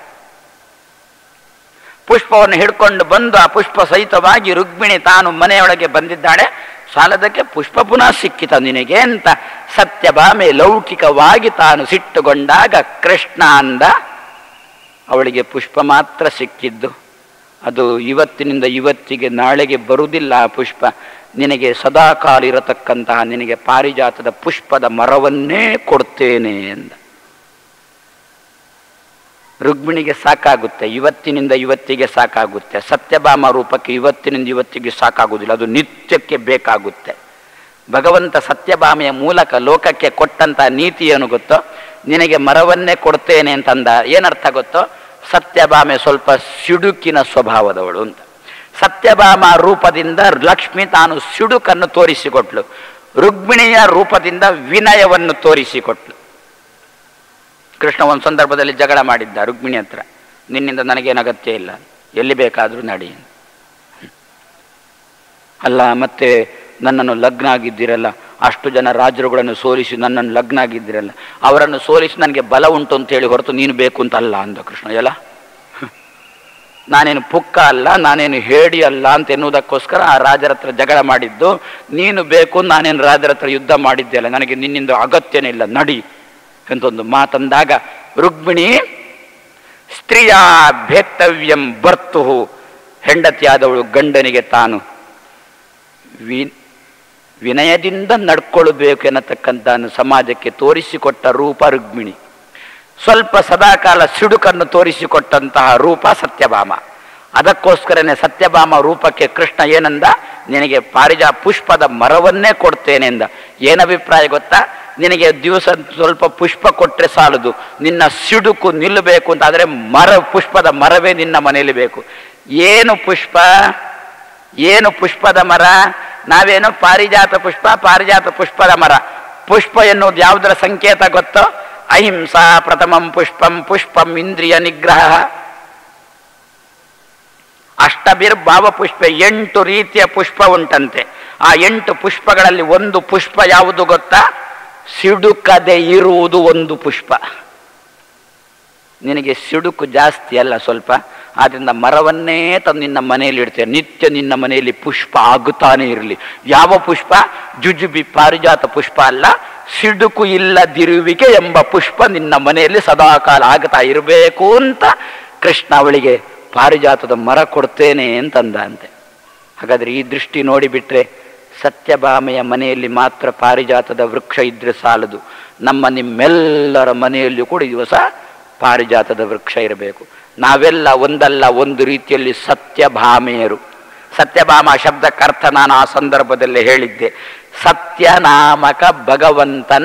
ಪುಷ್ಪವನ್ನು ಹಿಡ್ಕೊಂಡು ಬಂದು ಆ ಪುಷ್ಪ ಸಹಿತವಾಗಿ ರುಕ್ಮಿಣಿ ತಾನು ಮನೆಯೊಳಗೆ ಬಂದಿದ್ದಾಳೆ. ಸಾಲದಕ್ಕೆ ಪುಷ್ಪ ಪುನಃ ಸಿಕ್ಕಿತ ನಿನಗೆ ಅಂತ ಸತ್ಯಭಾಮೆ ಲೌಕಿಕವಾಗಿ ತಾನು ಸಿಟ್ಟುಗೊಂಡಾಗ ಕೃಷ್ಣ ಅಂದ, ಅವಳಿಗೆ ಪುಷ್ಪ ಮಾತ್ರ ಸಿಕ್ಕಿದ್ದು, ಅದು ಇವತ್ತಿನಿಂದ ಇವತ್ತಿಗೆ ನಾಳೆಗೆ ಬರುವುದಿಲ್ಲ ಆ ಪುಷ್ಪ. ನಿನಗೆ ಸದಾಕಾಲ ಇರತಕ್ಕಂತಹ ನಿನಗೆ ಪಾರಿಜಾತದ ಪುಷ್ಪದ ಮರವನ್ನೇ ಕೊಡ್ತೇನೆ ಎಂದ. ರುಕ್ಮಿಣಿಗೆ ಸಾಕಾಗುತ್ತೆ, ಇವತ್ತಿನಿಂದ ಇವತ್ತಿಗೆ ಸಾಕಾಗುತ್ತೆ. ಸತ್ಯಭಾಮ ರೂಪಕ್ಕೆ ಇವತ್ತಿನಿಂದ ಇವತ್ತಿಗೆ ಸಾಕಾಗುವುದಿಲ್ಲ, ಅದು ನಿತ್ಯಕ್ಕೆ ಬೇಕಾಗುತ್ತೆ. ಭಗವಂತ ಸತ್ಯಭಾಮೆಯ ಮೂಲಕ ಲೋಕಕ್ಕೆ ಕೊಟ್ಟಂತ ನೀತಿ ಏನು ಗೊತ್ತೋ? ನಿನಗೆ ಮರವನ್ನೇ ಕೊಡ್ತೇನೆ ಅಂತಂದ. ಏನರ್ಥ ಗೊತ್ತೋ? ಸತ್ಯಭಾಮೆ ಸ್ವಲ್ಪ ಸಿಡುಕಿನ ಸ್ವಭಾವದವಳು ಅಂತ. ಸತ್ಯಭಾಮ ರೂಪದಿಂದ ಲಕ್ಷ್ಮಿ ತಾನು ಸಿಡುಕನ್ನು ತೋರಿಸಿಕೊಟ್ಲು, ರುಕ್ಮಿಣಿಯ ರೂಪದಿಂದ ವಿನಯವನ್ನು ತೋರಿಸಿಕೊಟ್ಲು. ಕೃಷ್ಣ ಒಂದು ಸಂದರ್ಭದಲ್ಲಿ ಜಗಳ ಮಾಡಿದ್ದ ರುಕ್ಮಿಣಿ ಹತ್ರ, ನಿನ್ನಿಂದ ನನಗೇನು ಅಗತ್ಯ ಇಲ್ಲ, ಎಲ್ಲಿ ಬೇಕಾದರೂ ನಡಿ. ಅಲ್ಲ, ಮತ್ತೆ ನನ್ನನ್ನು ಲಗ್ನ ಆಗಿದ್ದೀರಲ್ಲ, ಅಷ್ಟು ಜನ ರಾಜರುಗಳನ್ನು ಸೋಲಿಸಿ ನನ್ನನ್ನು ಲಗ್ನ ಆಗಿದ್ದೀರಲ್ಲ, ಅವರನ್ನು ಸೋಲಿಸಿ ನನಗೆ ಬಲ ಉಂಟು ಅಂತ ಹೇಳಿ ಹೊರತು ನೀನು ಬೇಕು ಅಂತ ಅಲ್ಲ ಅಂದ ಕೃಷ್ಣ. ಎಲ್ಲ ನಾನೇನು ಪುಕ್ಕ ಅಲ್ಲ, ನಾನೇನು ಹೇಡಿ ಅಲ್ಲ ಅಂತ ಎನ್ನುವುದಕ್ಕೋಸ್ಕರ ಆ ರಾಜರ ಹತ್ರ ಜಗಳ ಮಾಡಿದ್ದು. ನೀನು ಬೇಕು, ನಾನೇನು ರಾಜರ ಹತ್ರ ಯುದ್ಧ ಮಾಡಿದ್ದೆ ಅಲ್ಲ, ನನಗೆ ನಿನ್ನಿಂದ ಅಗತ್ಯನೇ ಇಲ್ಲ, ನಡಿ ಎಂತೊಂದು ಮಾತಂದಾಗ ರುಕ್ಮಿಣಿ ಸ್ತ್ರೀಯ ಭೇತ್ತವ್ಯಂ ಭರ್ತು, ಹೆಂಡತಿಯಾದವಳು ಗಂಡನಿಗೆ ತಾನು ವಿನಯದಿಂದ ನಡ್ಕೊಳ್ಬೇಕು ಎನ್ನತಕ್ಕಂಥ ಸಮಾಜಕ್ಕೆ ತೋರಿಸಿಕೊಟ್ಟ ರೂಪ ರುಕ್ಮಿಣಿ. ಸ್ವಲ್ಪ ಸದಾಕಾಲ ಸಿಡುಕನ್ನು ತೋರಿಸಿಕೊಟ್ಟಂತಹ ರೂಪ ಸತ್ಯಭಾಮ. ಅದಕ್ಕೋಸ್ಕರನೇ ಸತ್ಯಭಾಮ ರೂಪಕ್ಕೆ ಕೃಷ್ಣ ಏನಂದ? ನಿನಗೆ ಪುಷ್ಪದ ಮರವನ್ನೇ ಕೊಡ್ತೇನೆ ಎಂದ. ಏನಭಿಪ್ರಾಯ ಗೊತ್ತಾ? ನಿನಗೆ ದಿವಸ ಸ್ವಲ್ಪ ಪುಷ್ಪ ಕೊಟ್ಟರೆ ಸಾಲದು, ನಿನ್ನ ಸಿಡುಕು ನಿಲ್ಲಬೇಕು ಅಂತ ಆದರೆ ಪುಷ್ಪದ ಮರವೇ ನಿನ್ನ ಮನೆಯಲ್ಲಿ ಬೇಕು. ಏನು ಪುಷ್ಪ? ಏನು ಪುಷ್ಪದ ಮರ? ನಾವೇನು ಪಾರಿಜಾತ ಪುಷ್ಪದ ಮರ. ಪುಷ್ಪ ಎನ್ನುವುದು ಯಾವುದರ ಸಂಕೇತ ಗೊತ್ತೋ? ಅಹಿಂಸಾ ಪ್ರಥಮಂ ಪುಷ್ಪಂ ಇಂದ್ರಿಯ ನಿಗ್ರಹ. ಅಷ್ಟಭಿರ್ಭಾವ ಪುಷ್ಪ, 8 ರೀತಿಯ ಪುಷ್ಪ ಉಂಟಂತೆ. ಆ 8 ಪುಷ್ಪಗಳಲ್ಲಿ ಒಂದು ಪುಷ್ಪ ಯಾವುದು ಗೊತ್ತಾ? ಸಿಡುಕದೆ ಇರುವುದು ಒಂದು ಪುಷ್ಪ. ನಿನಗೆ ಸಿಡುಕು ಜಾಸ್ತಿ ಅಲ್ಲ ಸ್ವಲ್ಪ, ಆದ್ರಿಂದ ಮರವನ್ನೇ ತಂದು ನಿನ್ನ ಮನೆಯಲ್ಲಿ ಇಡ್ತೇನೆ. ನಿತ್ಯ ನಿನ್ನ ಮನೆಯಲ್ಲಿ ಪುಷ್ಪ ಆಗುತ್ತಾನೆ ಇರಲಿ. ಯಾವ ಪುಷ್ಪ? ಜುಜುಬಿ ಪಾರಿಜಾತ ಪುಷ್ಪ ಅಲ್ಲ, ಸಿಡುಕು ಇಲ್ಲದಿರುವಿಕೆ ಎಂಬ ಪುಷ್ಪ ನಿನ್ನ ಮನೆಯಲ್ಲಿ ಸದಾಕಾಲ ಆಗ್ತಾ ಇರಬೇಕು ಅಂತ ಕೃಷ್ಣ ಅವಳಿಗೆ ಪಾರಿಜಾತದ ಮರ ಕೊಡ್ತೇನೆ ಅಂತಂದ ಅಂತೆ. ಹಾಗಾದ್ರೆ ಈ ದೃಷ್ಟಿ ನೋಡಿಬಿಟ್ರೆ ಸತ್ಯಭಾಮೆಯ ಮನೆಯಲ್ಲಿ ಮಾತ್ರ ಪಾರಿಜಾತದ ವೃಕ್ಷ ಇದ್ರೆ ಸಾಲದು, ನಿಮ್ಮೆಲ್ಲರ ಮನೆಯಲ್ಲಿಯೂ ಕೂಡ ದಿವಸ ಪಾರಿಜಾತದ ವೃಕ್ಷ ಇರಬೇಕು. ನಾವೆಲ್ಲ ಒಂದಲ್ಲ ಒಂದು ರೀತಿಯಲ್ಲಿ ಸತ್ಯಭಾಮೆಯರು. ಸತ್ಯಭಾಮ ಶಬ್ದಕ್ಕರ್ಥ ನಾನು ಆ ಸಂದರ್ಭದಲ್ಲಿ ಹೇಳಿದ್ದೆ. ಸತ್ಯನಾಮಕ ಭಗವಂತನ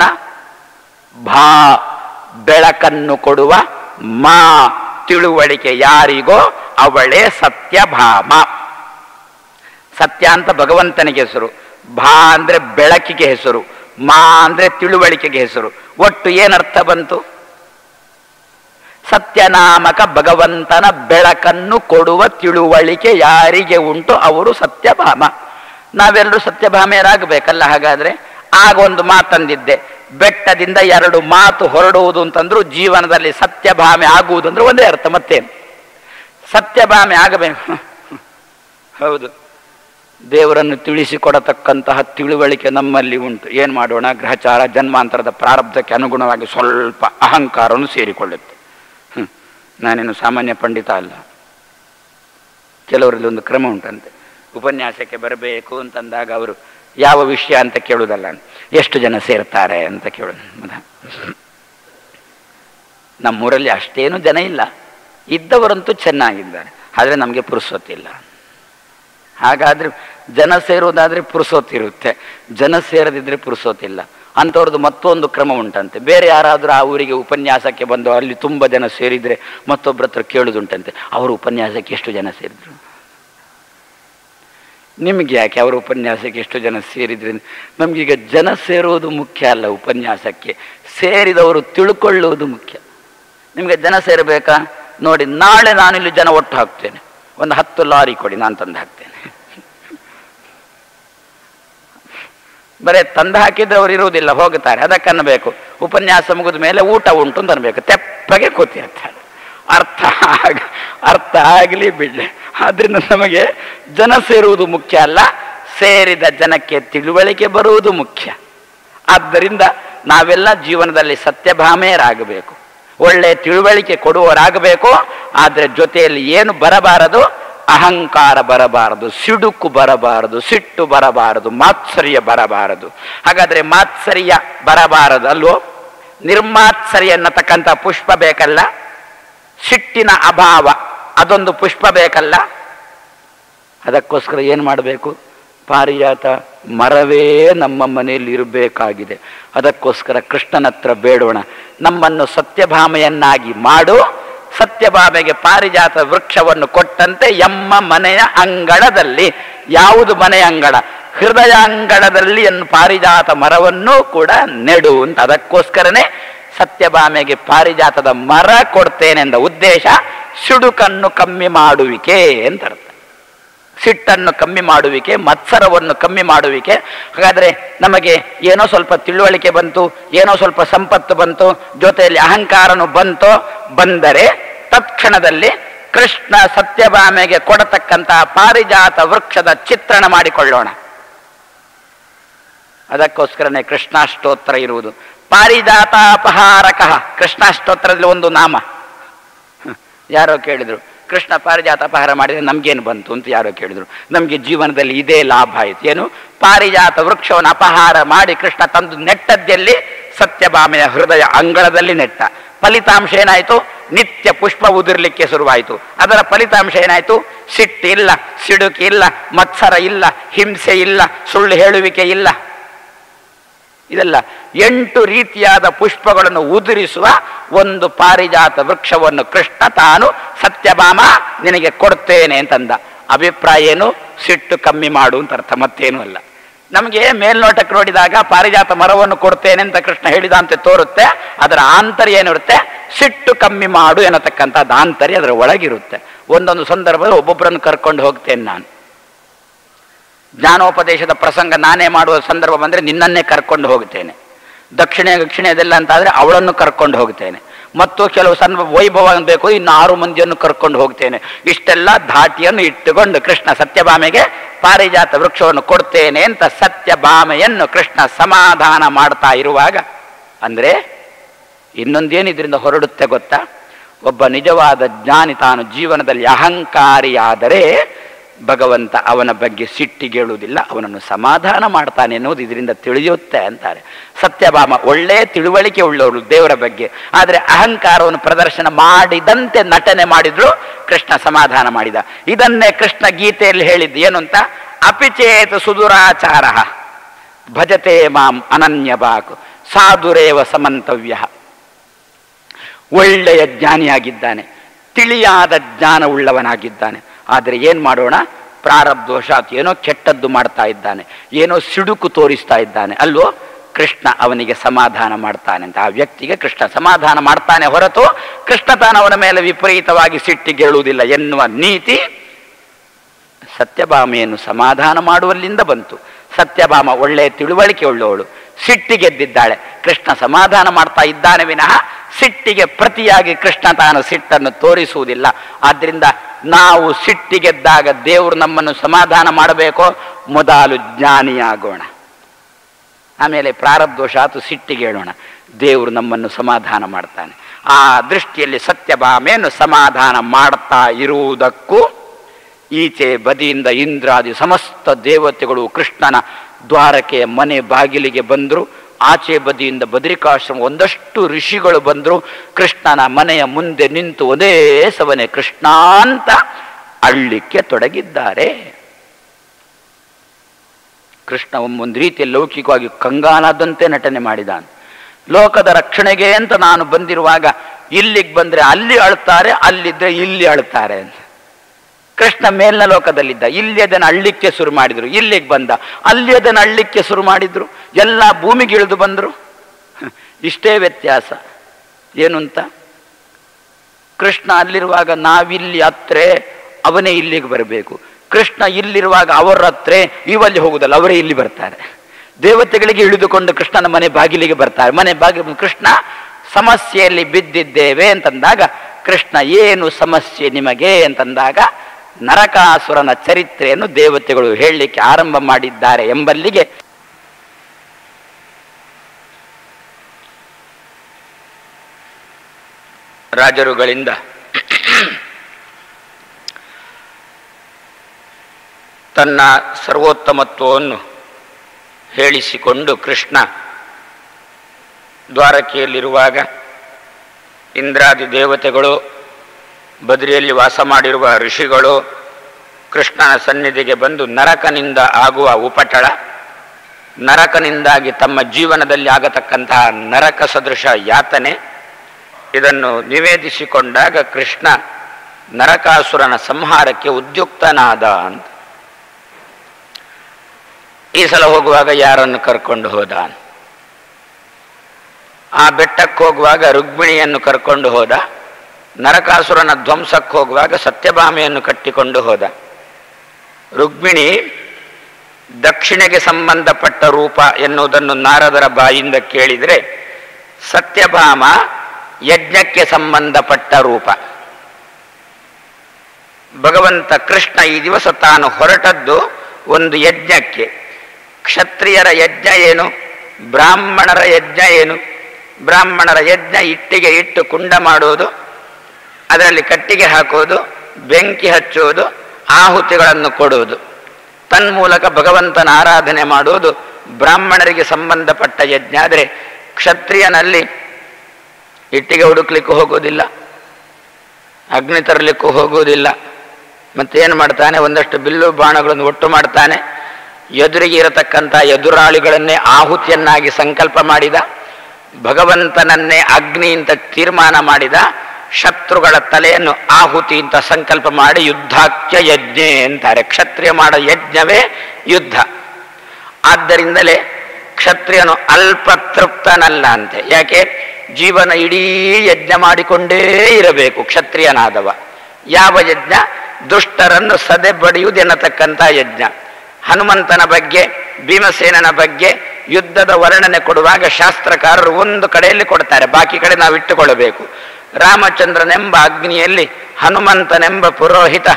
ಬೆಳಕನ್ನು ಕೊಡುವ ತಿಳುವಳಿಕೆ ಯಾರಿಗೋ ಅವಳೇ ಸತ್ಯಭಾಮ. ಸತ್ಯ ಅಂತ ಭಗವಂತನಿಗೆ ಹೆಸರು, ಅಂದ್ರೆ ಬೆಳಕಿಗೆ ಹೆಸರು, ಅಂದ್ರೆ ತಿಳುವಳಿಕೆಗೆ ಹೆಸರು. ಒಟ್ಟು ಏನರ್ಥ ಬಂತು? ಸತ್ಯನಾಮಕ ಭಗವಂತನ ಬೆಳಕನ್ನು ಕೊಡುವ ತಿಳುವಳಿಕೆ ಯಾರಿಗೆ ಉಂಟು ಅವರು ಸತ್ಯಭಾಮ. ನಾವೆಲ್ಲರೂ ಸತ್ಯಭಾಮೆಯರಾಗಬೇಕಲ್ಲ. ಹಾಗಾದ್ರೆ ಆಗೊಂದು ಮಾತಂದಿದ್ದೆ, ಬೆಟ್ಟದಿಂದ 2 ಮಾತು ಹೊರಡುವುದು ಅಂತಂದ್ರು ಜೀವನದಲ್ಲಿ ಸತ್ಯಭಾಮೆ ಆಗುವುದಂದ್ರೆ ಒಂದೇ ಅರ್ಥ. ಮತ್ತೇನು? ಸತ್ಯಭಾಮೆ ಆಗಬೇಕು. ಹೌದು, ದೇವರನ್ನು ತಿಳಿಸಿಕೊಡತಕ್ಕಂತಹ ತಿಳುವಳಿಕೆ ನಮ್ಮಲ್ಲಿ ಉಂಟು. ಏನು ಮಾಡೋಣ? ಗ್ರಹಚಾರ ಜನ್ಮಾಂತರದ ಪ್ರಾರಬ್ಧಕ್ಕೆ ಅನುಗುಣವಾಗಿ ಸ್ವಲ್ಪ ಅಹಂಕಾರವನ್ನು ಸೇರಿಕೊಳ್ಳುತ್ತೆ. ನಾನೇನು ಸಾಮಾನ್ಯ ಪಂಡಿತ ಅಲ್ಲ. ಕೆಲವರಲ್ಲಿ ಒಂದು ಕ್ರಮ ಉಂಟಂತೆ. ಉಪನ್ಯಾಸಕ್ಕೆ ಬರಬೇಕು ಅಂತಂದಾಗ ಅವರು ಯಾವ ವಿಷಯ ಅಂತ ಕೇಳುವುದಲ್ಲ, ಎಷ್ಟು ಜನ ಸೇರ್ತಾರೆ ಅಂತ ಕೇಳೋದು. ನಮ್ಮೂರಲ್ಲಿ ಅಷ್ಟೇನು ಜನ ಇಲ್ಲ, ಇದ್ದವರಂತೂ ಚೆನ್ನಾಗಿದ್ದಾರೆ, ಆದರೆ ನಮಗೆ ಪುರುಸೊತ್ತಿಲ್ಲ. ಹಾಗಾದ್ರೆ ಜನ ಸೇರುವುದಾದ್ರೆ ಪುರುಸೊತ್ತಿರುತ್ತೆ, ಜನ ಸೇರದಿದ್ರೆ ಪುರುಸೊತ್ತಿಲ್ಲ. ಅಂಥವ್ರದ್ದು ಮತ್ತೊಂದು ಕ್ರಮ ಉಂಟಂತೆ. ಬೇರೆ ಯಾರಾದರೂ ಆ ಊರಿಗೆ ಉಪನ್ಯಾಸಕ್ಕೆ ಬಂದು ಅಲ್ಲಿ ತುಂಬ ಜನ ಸೇರಿದರೆ ಮತ್ತೊಬ್ಬರ ಹತ್ರ ಕೇಳುದುಂಟಂತೆ, ಅವರು ಉಪನ್ಯಾಸಕ್ಕೆ ಎಷ್ಟು ಜನ ಸೇರಿದ್ರು, ನಿಮಗೆ ಯಾಕೆ ಅವರು ಉಪನ್ಯಾಸಕ್ಕೆ ಎಷ್ಟು ಜನ ಸೇರಿದ್ರಿ? ನಮಗೀಗ ಜನ ಸೇರುವುದು ಮುಖ್ಯ ಅಲ್ಲ, ಉಪನ್ಯಾಸಕ್ಕೆ ಸೇರಿದವರು ತಿಳ್ಕೊಳ್ಳುವುದು ಮುಖ್ಯ. ನಿಮಗೆ ಜನ ಸೇರಬೇಕಾ? ನೋಡಿ, ನಾಳೆ ನಾನಿಲ್ಲಿ ಜನ ಒಟ್ಟು ಹಾಕ್ತೇನೆ, ಒಂದು 10 ಲಾರಿ ಕೊಡಿ, ನಾನು ತಂದು ಹಾಕ್ತೇನೆ. ಬರೇ ತಂದು ಹಾಕಿದ್ರೆ ಅವರು ಇರುವುದಿಲ್ಲ, ಹೋಗುತ್ತಾರೆ. ಅದಕ್ಕನ್ನಬೇಕು ಉಪನ್ಯಾಸ ಮುಗಿದ ಮೇಲೆ ಊಟ ಉಂಟು ಅಂತ ಅನ್ಬೇಕು, ತೆಪ್ಪಗೆ ಕೂತಿರ್ತಾರೆ. ಅರ್ಥ ಆಗಲಿ ಬಿಡ್ಲಿ. ಆದ್ರಿಂದ ನಮಗೆ ಜನ ಸೇರುವುದು ಮುಖ್ಯ ಅಲ್ಲ, ಸೇರಿದ ಜನಕ್ಕೆ ತಿಳುವಳಿಕೆ ಬರುವುದು ಮುಖ್ಯ. ಆದ್ದರಿಂದ ನಾವೆಲ್ಲ ಜೀವನದಲ್ಲಿ ಸತ್ಯಭಾಮೆಯರಾಗಬೇಕು, ಒಳ್ಳೆಯ ತಿಳುವಳಿಕೆ ಕೊಡುವವರಾಗಬೇಕು. ಆದರೆ ಜೊತೆಯಲ್ಲಿ ಏನು ಬರಬಾರದು? ಅಹಂಕಾರ ಬರಬಾರದು, ಸಿಡುಕು ಬರಬಾರದು, ಸಿಟ್ಟು ಬರಬಾರದು, ಮಾತ್ಸರ್ಯ ಬರಬಾರದು. ಹಾಗಾದ್ರೆ ಮಾತ್ಸರ್ಯ ಬರಬಾರದು ಅಲ್ವೋ? ನಿರ್ಮಾತ್ಸರ್ಯ ಅನ್ನತಕ್ಕಂಥ ಪುಷ್ಪ ಬೇಕಲ್ಲ, ಸಿಟ್ಟಿನ ಅಭಾವ ಅದೊಂದು ಪುಷ್ಪ ಬೇಕಲ್ಲ. ಅದಕ್ಕೋಸ್ಕರ ಏನು ಮಾಡಬೇಕು? ಪಾರಿಜಾತ ಮರವೇ ನಮ್ಮ ಮನೆಯಲ್ಲಿ ಇರಬೇಕಾಗಿದೆ. ಅದಕ್ಕೋಸ್ಕರ ಕೃಷ್ಣನ ಹತ್ರ ಬೇಡೋಣ, ನಮ್ಮನ್ನು ಸತ್ಯಭಾಮೆಯನ್ನಾಗಿ ಮಾಡು. ಸತ್ಯಭಾಮೆಗೆ ಪಾರಿಜಾತ ವೃಕ್ಷವನ್ನು ಕೊಟ್ಟಂತೆ ಎಮ್ಮ ಮನೆಯ ಅಂಗಳದಲ್ಲಿ. ಯಾವುದು ಮನೆಯ ಅಂಗಳ? ಹೃದಯ ಅಂಗಳದಲ್ಲಿ ಪಾರಿಜಾತ ಮರವನ್ನೂ ಕೂಡ ನೆಡು ಅಂತ. ಅದಕ್ಕೋಸ್ಕರನೇ ಸತ್ಯಭಾಮೆಗೆ ಪಾರಿಜಾತದ ಮರ ಕೊಡ್ತೇನೆ ಎಂದ ಉದ್ದೇಶ ಸಿಡುಕನ್ನು ಕಮ್ಮಿ ಮಾಡುವಿಕೆ ಅಂತ ಅರ್ಥ. ಸಿಟ್ಟನ್ನು ಕಮ್ಮಿ ಮಾಡುವಿಕೆ, ಮತ್ಸರವನ್ನು ಕಮ್ಮಿ ಮಾಡುವಿಕೆ. ಹಾಗಾದ್ರೆ ನಮಗೆ ಏನೋ ಸ್ವಲ್ಪ ತಿಳುವಳಿಕೆ ಬಂತು, ಏನೋ ಸ್ವಲ್ಪ ಸಂಪತ್ತು ಬಂತು, ಜೊತೆಯಲ್ಲಿ ಅಹಂಕಾರನು ಬಂದರೆ ತತ್ಕ್ಷಣದಲ್ಲಿ ಕೃಷ್ಣ ಸತ್ಯಭಾಮೆಗೆ ಕೊಡತಕ್ಕಂತಹ ಪಾರಿಜಾತ ವೃಕ್ಷದ ಚಿತ್ರಣ ಮಾಡಿಕೊಳ್ಳೋಣ. ಅದಕ್ಕೋಸ್ಕರನೇ ಕೃಷ್ಣಾಷ್ಟೋತ್ರ ಇರುವುದು. ಪಾರಿಜಾತಾಪಹಾರಕ ಕೃಷ್ಣಾಷ್ಟೋತ್ರದಲ್ಲಿ ಒಂದು ನಾಮ. ಯಾರೋ ಕೇಳಿದ್ರು, ಕೃಷ್ಣ ಪಾರಿಜಾತ ಅಪಹಾರ ಮಾಡಿದರೆ ನಮ್ಗೇನು ಬಂತು ಅಂತ ಯಾರೋ ಕೇಳಿದ್ರು. ನಮಗೆ ಜೀವನದಲ್ಲಿ ಇದೇ ಲಾಭ ಆಯಿತು. ಏನು? ಪಾರಿಜಾತ ವೃಕ್ಷವನ್ನು ಅಪಹಾರ ಮಾಡಿ ಕೃಷ್ಣ ತಂದು ನೆಟ್ಟದ್ದಲ್ಲಿ ಸತ್ಯಭಾಮೆಯ ಹೃದಯ ಅಂಗಳದಲ್ಲಿ ನೆಟ್ಟ. ಫಲಿತಾಂಶ ಏನಾಯಿತು? ನಿತ್ಯ ಪುಷ್ಪ ಉದುರ್ಲಿಕ್ಕೆ ಶುರುವಾಯಿತು. ಅದರ ಫಲಿತಾಂಶ ಏನಾಯಿತು? ಸಿಟ್ಟಿಲ್ಲ, ಸಿಡುಕಿ ಇಲ್ಲ, ಮತ್ಸರ ಇಲ್ಲ, ಹಿಂಸೆ ಇಲ್ಲ, ಸುಳ್ಳು ಹೇಳುವಿಕೆ ಇಲ್ಲ. ಇದೆಲ್ಲ 8 ರೀತಿಯಾದ ಪುಷ್ಪಗಳನ್ನು ಉದುರಿಸುವ ಒಂದು ಪಾರಿಜಾತ ವೃಕ್ಷವನ್ನು ಕೃಷ್ಣ ತಾನು ಸತ್ಯಭಾಮ ನಿನಗೆ ಕೊಡ್ತೇನೆ ಅಂತಂದ. ಅಭಿಪ್ರಾಯ ಏನು? ಸಿಟ್ಟು ಕಮ್ಮಿ ಮಾಡು ಅಂತ ಅರ್ಥ, ಮತ್ತೇನೂ ಅಲ್ಲ. ನಮಗೆ ಮೇಲ್ನೋಟಕ್ಕೆ ನೋಡಿದಾಗ ಪಾರಿಜಾತ ಮರವನ್ನು ಕೊಡ್ತೇನೆ ಅಂತ ಕೃಷ್ಣ ಹೇಳಿದ ಅಂತ ತೋರುತ್ತೆ. ಅದರ ಆಂತರ್ಯ ಏನಿರುತ್ತೆ? ಸಿಟ್ಟು ಕಮ್ಮಿ ಮಾಡು ಎನ್ನತಕ್ಕಂಥದ್ದು ಆಂತರ್ಯ ಅದರ ಒಳಗಿರುತ್ತೆ. ಒಂದೊಂದು ಸಂದರ್ಭದಲ್ಲಿ ಒಬ್ಬೊಬ್ಬರನ್ನು ಕರ್ಕೊಂಡು ಹೋಗ್ತೇನೆ ನಾನು. ಜ್ಞಾನೋಪದೇಶದ ಪ್ರಸಂಗ ನಾನೇ ಮಾಡುವ ಸಂದರ್ಭ ಬಂದರೆ ನಿನ್ನನ್ನೇ ಕರ್ಕೊಂಡು ಹೋಗ್ತೇನೆ. ದಕ್ಷಿಣ ಅದೆಲ್ಲ ಅಂತಾದರೆ ಅವಳನ್ನು ಕರ್ಕೊಂಡು ಹೋಗ್ತೇನೆ. ಮತ್ತು ಕೆಲವು ಸಂದರ್ಭ ವೈಭವ ಬೇಕು, ಇನ್ನು 6 ಮಂದಿಯನ್ನು ಕರ್ಕೊಂಡು ಹೋಗ್ತೇನೆ. ಇಷ್ಟೆಲ್ಲ ಧಾಟಿಯನ್ನು ಇಟ್ಟುಕೊಂಡು ಕೃಷ್ಣ ಸತ್ಯಭಾಮೆಗೆ ಪಾರಿಜಾತ ವೃಕ್ಷವನ್ನು ಕೊಡ್ತೇನೆ ಅಂತ ಸತ್ಯಭಾಮೆಯನ್ನು ಕೃಷ್ಣ ಸಮಾಧಾನ ಮಾಡ್ತಾ ಇರುವಾಗ, ಅಂದರೆ ಇನ್ನೊಂದೇನು ಇದರಿಂದ ಹೊರಡುತ್ತೆ ಗೊತ್ತಾ? ಒಬ್ಬ ನಿಜವಾದ ಜ್ಞಾನಿ ತಾನು ಜೀವನದಲ್ಲಿ ಅಹಂಕಾರಿಯಾದರೆ ಭಗವಂತ ಅವನ ಬಗ್ಗೆ ಸಿಟ್ಟಿಗೇಳುವುದಿಲ್ಲ, ಅವನನ್ನು ಸಮಾಧಾನ ಮಾಡ್ತಾನೆ ಎನ್ನುವುದು ಇದರಿಂದ ತಿಳಿಯುತ್ತೆ ಅಂತಾರೆ. ಸತ್ಯಭಾಮ ಒಳ್ಳೆಯ ತಿಳುವಳಿಕೆ ಉಳ್ಳವರು ದೇವರ ಬಗ್ಗೆ. ಆದರೆ ಅಹಂಕಾರವನ್ನು ಪ್ರದರ್ಶನ ಮಾಡಿದಂತೆ ನಟನೆ ಮಾಡಿದ್ರು, ಕೃಷ್ಣ ಸಮಾಧಾನ ಮಾಡಿದ. ಇದನ್ನೇ ಕೃಷ್ಣ ಗೀತೆಯಲ್ಲಿ ಹೇಳಿದ್ದು ಏನು ಅಂತ? ಅಪಿಚೇತ ಸುದುರಾಚಾರ ಭಜತೆ ಮಾಂ ಅನನ್ಯಭಾಕ್ ಸಾಧುರೇವ ಸಮಂತವ್ಯ. ಒಳ್ಳೆಯ ಜ್ಞಾನಿಯಾಗಿದ್ದಾನೆ, ತಿಳಿಯಾದ ಜ್ಞಾನ ಉಳ್ಳವನಾಗಿದ್ದಾನೆ. ಆದರೆ ಏನು ಮಾಡೋಣ? ಪ್ರಾರಬ್ಧವಶಾತ್ ಏನೋ ಕೆಟ್ಟದ್ದು ಮಾಡ್ತಾ ಇದ್ದಾನೆ, ಏನೋ ಸಿಡುಕು ತೋರಿಸ್ತಾ ಇದ್ದಾನೆ ಅಲ್ವೋ? ಕೃಷ್ಣ ಅವನಿಗೆ ಸಮಾಧಾನ ಮಾಡ್ತಾನೆ ಅಂತ. ಆ ವ್ಯಕ್ತಿಗೆ ಕೃಷ್ಣ ಸಮಾಧಾನ ಮಾಡ್ತಾನೆ ಹೊರತು ಕೃಷ್ಣ ತಾನು ಅವನ ಮೇಲೆ ವಿಪರೀತವಾಗಿ ಸಿಟ್ಟಿಗೇಳುವುದಿಲ್ಲ ಎನ್ನುವ ನೀತಿ ಸತ್ಯಭಾಮೆಯನ್ನು ಸಮಾಧಾನ ಮಾಡುವಲ್ಲಿಂದ ಬಂತು. ಸತ್ಯಭಾಮ ಒಳ್ಳೆಯ ತಿಳುವಳಿಕೆ ಉಳ್ಳವಳು, ಸಿಟ್ಟಿಗೆದ್ದಿದ್ದಾಳೆ. ಕೃಷ್ಣ ಸಮಾಧಾನ ಮಾಡ್ತಾ ಇದ್ದಾನೆ ವಿನಃ ಸಿಟ್ಟಿಗೆ ಪ್ರತಿಯಾಗಿ ಕೃಷ್ಣ ತಾನು ಸಿಟ್ಟನ್ನು ತೋರಿಸುವುದಿಲ್ಲ. ಆದ್ದರಿಂದ ನಾವು ಸಿಟ್ಟಿಗೆದ್ದಾಗ ದೇವರು ನಮ್ಮನ್ನು ಸಮಾಧಾನ ಮಾಡಬೇಕೋ ಮೊದಲು ಜ್ಞಾನಿಯಾಗೋಣ, ಆಮೇಲೆ ಪ್ರಾರಬ್ಧವಶಾತು ಸಿಟ್ಟಿಗೇಳೋಣ. ದೇವರು ನಮ್ಮನ್ನು ಸಮಾಧಾನ ಮಾಡ್ತಾನೆ. ಆ ದೃಷ್ಟಿಯಲ್ಲಿ ಸತ್ಯಭಾಮೆಯನ್ನು ಸಮಾಧಾನ ಮಾಡ್ತಾ ಇರುವುದಕ್ಕೂ ಈಚೆ ಬದಿಯಿಂದ ಇಂದ್ರಾದಿ ಸಮಸ್ತ ದೇವತೆಗಳು ಕೃಷ್ಣನ ದ್ವಾರಕೆಯ ಮನೆ ಬಾಗಿಲಿಗೆ ಬಂದರು. ಆಚೆ ಬದಿಯಿಂದ ಬದರಿಕಾಶ್ರಮ ಒಂದಷ್ಟು ಋಷಿಗಳು ಬಂದರು. ಕೃಷ್ಣನ ಮನೆಯ ಮುಂದೆ ನಿಂತು ಒಂದೇ ಸವನೆ ಕೃಷ್ಣ ಅಂತ ಅಳ್ಳಿಕ್ಕೆ ತೊಡಗಿದ್ದಾರೆ. ಕೃಷ್ಣ ಒಂದು ರೀತಿಯಲ್ಲಿ ಲೌಕಿಕವಾಗಿ ಕಂಗಾಲಾದಂತೆ ನಟನೆ ಮಾಡಿದ. ಲೋಕದ ರಕ್ಷಣೆಗೆ ಅಂತ ನಾನು ಬಂದಿರುವಾಗ ಇಲ್ಲಿಗೆ ಬಂದರೆ ಅಲ್ಲಿ ಅಳ್ತಾರೆ, ಅಲ್ಲಿದ್ದರೆ ಇಲ್ಲಿ ಅಳ್ತಾರೆ ಅಂತ. ಕೃಷ್ಣ ಮೇಲಿನ ಲೋಕದಲ್ಲಿದ್ದ, ಇಲ್ಲಿ ಅದನ್ನು ಅಳ್ಳಿಕ್ಕೆ ಶುರು ಮಾಡಿದ್ರು. ಇಲ್ಲಿಗೆ ಬಂದ, ಅಲ್ಲಿ ಅದನ್ನು ಅಳ್ಳಿಕ್ಕೆ ಶುರು ಮಾಡಿದ್ರು. ಎಲ್ಲ ಭೂಮಿಗೆ ಇಳಿದು ಬಂದರು. ಇಷ್ಟೇ ವ್ಯತ್ಯಾಸ. ಏನು ಅಂತ, ಕೃಷ್ಣ ಅಲ್ಲಿರುವಾಗ ನಾವಿಲ್ಲಿ ಹತ್ರ, ಅವನೇ ಇಲ್ಲಿಗೆ ಬರಬೇಕು. ಕೃಷ್ಣ ಇಲ್ಲಿರುವಾಗ ಅವರ ಹತ್ರ ಇವಲ್ಲಿ ಹೋಗುದಲ್ಲ, ಅವರೇ ಇಲ್ಲಿ ಬರ್ತಾರೆ. ದೇವತೆಗಳಿಗೆ ಇಳಿದುಕೊಂಡು ಕೃಷ್ಣನ ಮನೆ ಬಾಗಿಲಿಗೆ ಬರ್ತಾರೆ. ಮನೆ ಬಾಗಿಲು ಕೃಷ್ಣ ಸಮಸ್ಯೆಯಲ್ಲಿ ಬಿದ್ದಿದ್ದೇವೆ ಅಂತಂದಾಗ ಕೃಷ್ಣ ಏನು ಸಮಸ್ಯೆ ನಿಮಗೆ ಅಂತಂದಾಗ ನರಕಾಸುರನ ಚರಿತ್ರೆಯನ್ನು ದೇವತೆಗಳು ಹೇಳಲಿಕ್ಕೆ ಆರಂಭ ಮಾಡಿದ್ದಾರೆ ಎಂಬಲ್ಲಿಗೆ ರಾಜರುಗಳಿಂದ ತನ್ನ ಸರ್ವೋತ್ತಮತ್ವವನ್ನು ಹೇಳಿಸಿಕೊಂಡು ಕೃಷ್ಣ ದ್ವಾರಕೆಯಲ್ಲಿರುವಾಗ ಇಂದ್ರಾದಿ ದೇವತೆಗಳು, ಬದ್ರಿಯಲ್ಲಿ ವಾಸ ಮಾಡಿರುವ ಋಷಿಗಳು ಕೃಷ್ಣನ ಸನ್ನಿಧಿಗೆ ಬಂದು ನರಕನಿಂದ ಆಗುವ ಉಪಟಳ, ನರಕನಿಂದಾಗಿ ತಮ್ಮ ಜೀವನದಲ್ಲಿ ಆಗತಕ್ಕಂತಹ ನರಕ ಸದೃಶ ಯಾತನೆ, ಇದನ್ನು ನಿವೇದಿಸಿಕೊಂಡಾಗ ಕೃಷ್ಣ ನರಕಾಸುರನ ಸಂಹಾರಕ್ಕೆ ಉದ್ಯುಕ್ತನಾದ ಅಂತ. ಈ ಸಲ ಹೋಗುವಾಗ ಯಾರನ್ನು ಕರ್ಕೊಂಡು ಹೋದ? ಆ ಬೆಟ್ಟಕ್ಕೆ ಹೋಗುವಾಗ ರುಕ್ಮಿಣಿಯನ್ನು ಕರ್ಕೊಂಡು ಹೋದ. ನರಕಾಸುರನ ಧ್ವಂಸಕ್ಕೆ ಹೋಗುವಾಗ ಸತ್ಯಭಾಮೆಯನ್ನು ಕಟ್ಟಿಕೊಂಡು ಹೋದ. ರುಕ್ಮಿಣಿ ದಕ್ಷಿಣೆಗೆ ಸಂಬಂಧಪಟ್ಟ ರೂಪ ಎನ್ನುವುದನ್ನು ನಾರದರ ಬಾಯಿಂದ ಕೇಳಿದರೆ, ಸತ್ಯಭಾಮ ಯಜ್ಞಕ್ಕೆ ಸಂಬಂಧಪಟ್ಟ ರೂಪ. ಭಗವಂತ ಕೃಷ್ಣ ಈ ದಿವಸ ತಾನು ಹೊರಟದ್ದು ಒಂದು ಯಜ್ಞಕ್ಕೆ. ಕ್ಷತ್ರಿಯರ ಯಜ್ಞ ಏನು, ಬ್ರಾಹ್ಮಣರ ಯಜ್ಞ ಏನು? ಬ್ರಾಹ್ಮಣರ ಯಜ್ಞ ಇಟ್ಟಿಗೆ ಇಟ್ಟು ಕುಂಡ ಮಾಡುವುದು, ಅದರಲ್ಲಿ ಕಟ್ಟಿಗೆ ಹಾಕುವುದು, ಬೆಂಕಿ ಹಚ್ಚುವುದು, ಆಹುತಿಗಳನ್ನು ಕೊಡುವುದು, ತನ್ಮೂಲಕ ಭಗವಂತನ ಆರಾಧನೆ ಮಾಡುವುದು ಬ್ರಾಹ್ಮಣರಿಗೆ ಸಂಬಂಧಪಟ್ಟ ಯಜ್ಞ. ಆದರೆ ಕ್ಷತ್ರಿಯನಲ್ಲಿ ಇಟ್ಟಿಗೆ ಹುಡುಕ್ಲಿಕ್ಕೂ ಹೋಗೋದಿಲ್ಲ, ಅಗ್ನಿ ತರಲಿಕ್ಕೂ ಹೋಗುವುದಿಲ್ಲ. ಮತ್ತೇನು ಮಾಡ್ತಾನೆ? ಒಂದಷ್ಟು ಬಿಲ್ಲು ಬಾಣಗಳನ್ನು ಒಟ್ಟು ಮಾಡ್ತಾನೆ. ಎದುರಿಗೆ ಇರತಕ್ಕಂಥ ಎದುರಾಳಿಗಳನ್ನೇ ಆಹುತಿಯನ್ನಾಗಿ ಸಂಕಲ್ಪ ಮಾಡಿದ. ಭಗವಂತನನ್ನೇ ಅಗ್ನಿ ಅಂತ ತೀರ್ಮಾನ ಮಾಡಿದ. ಶತ್ರುಗಳ ತಲೆಯನ್ನು ಆಹುತಿ ಅಂತ ಸಂಕಲ್ಪ ಮಾಡಿ ಯುದ್ಧಾಖ್ಯ ಯಜ್ಞ ಅಂತಾರೆ. ಕ್ಷತ್ರಿಯ ಮಾಡೋ ಯಜ್ಞವೇ ಯುದ್ಧ. ಆದ್ದರಿಂದಲೇ ಕ್ಷತ್ರಿಯನು ಅಲ್ಪ ತೃಪ್ತನಲ್ಲ ಅಂತೆ. ಯಾಕೆ? ಜೀವನ ಇಡೀ ಯಜ್ಞ ಮಾಡಿಕೊಂಡೇ ಇರಬೇಕು ಕ್ಷತ್ರಿಯನಾದವ. ಯಾವ ಯಜ್ಞ? ದುಷ್ಟರನ್ನು ಸದೆ ಬಡಿಯುವುದೆನ್ನತಕ್ಕಂಥ ಯಜ್ಞ. ಹನುಮಂತನ ಬಗ್ಗೆ, ಭೀಮಸೇನನ ಬಗ್ಗೆ ಯುದ್ಧದ ವರ್ಣನೆ ಕೊಡುವಾಗ ಶಾಸ್ತ್ರಕಾರರು ಒಂದು ಕಡೆಯಲ್ಲಿ ಕೊಡ್ತಾರೆ, ಬಾಕಿ ಕಡೆ ನಾವು ಇಟ್ಟುಕೊಳ್ಳಬೇಕು. ರಾಮಚಂದ್ರನೆಂಬ ಅಗ್ನಿಯಲ್ಲಿ ಹನುಮಂತನೆಂಬ ಪುರೋಹಿತ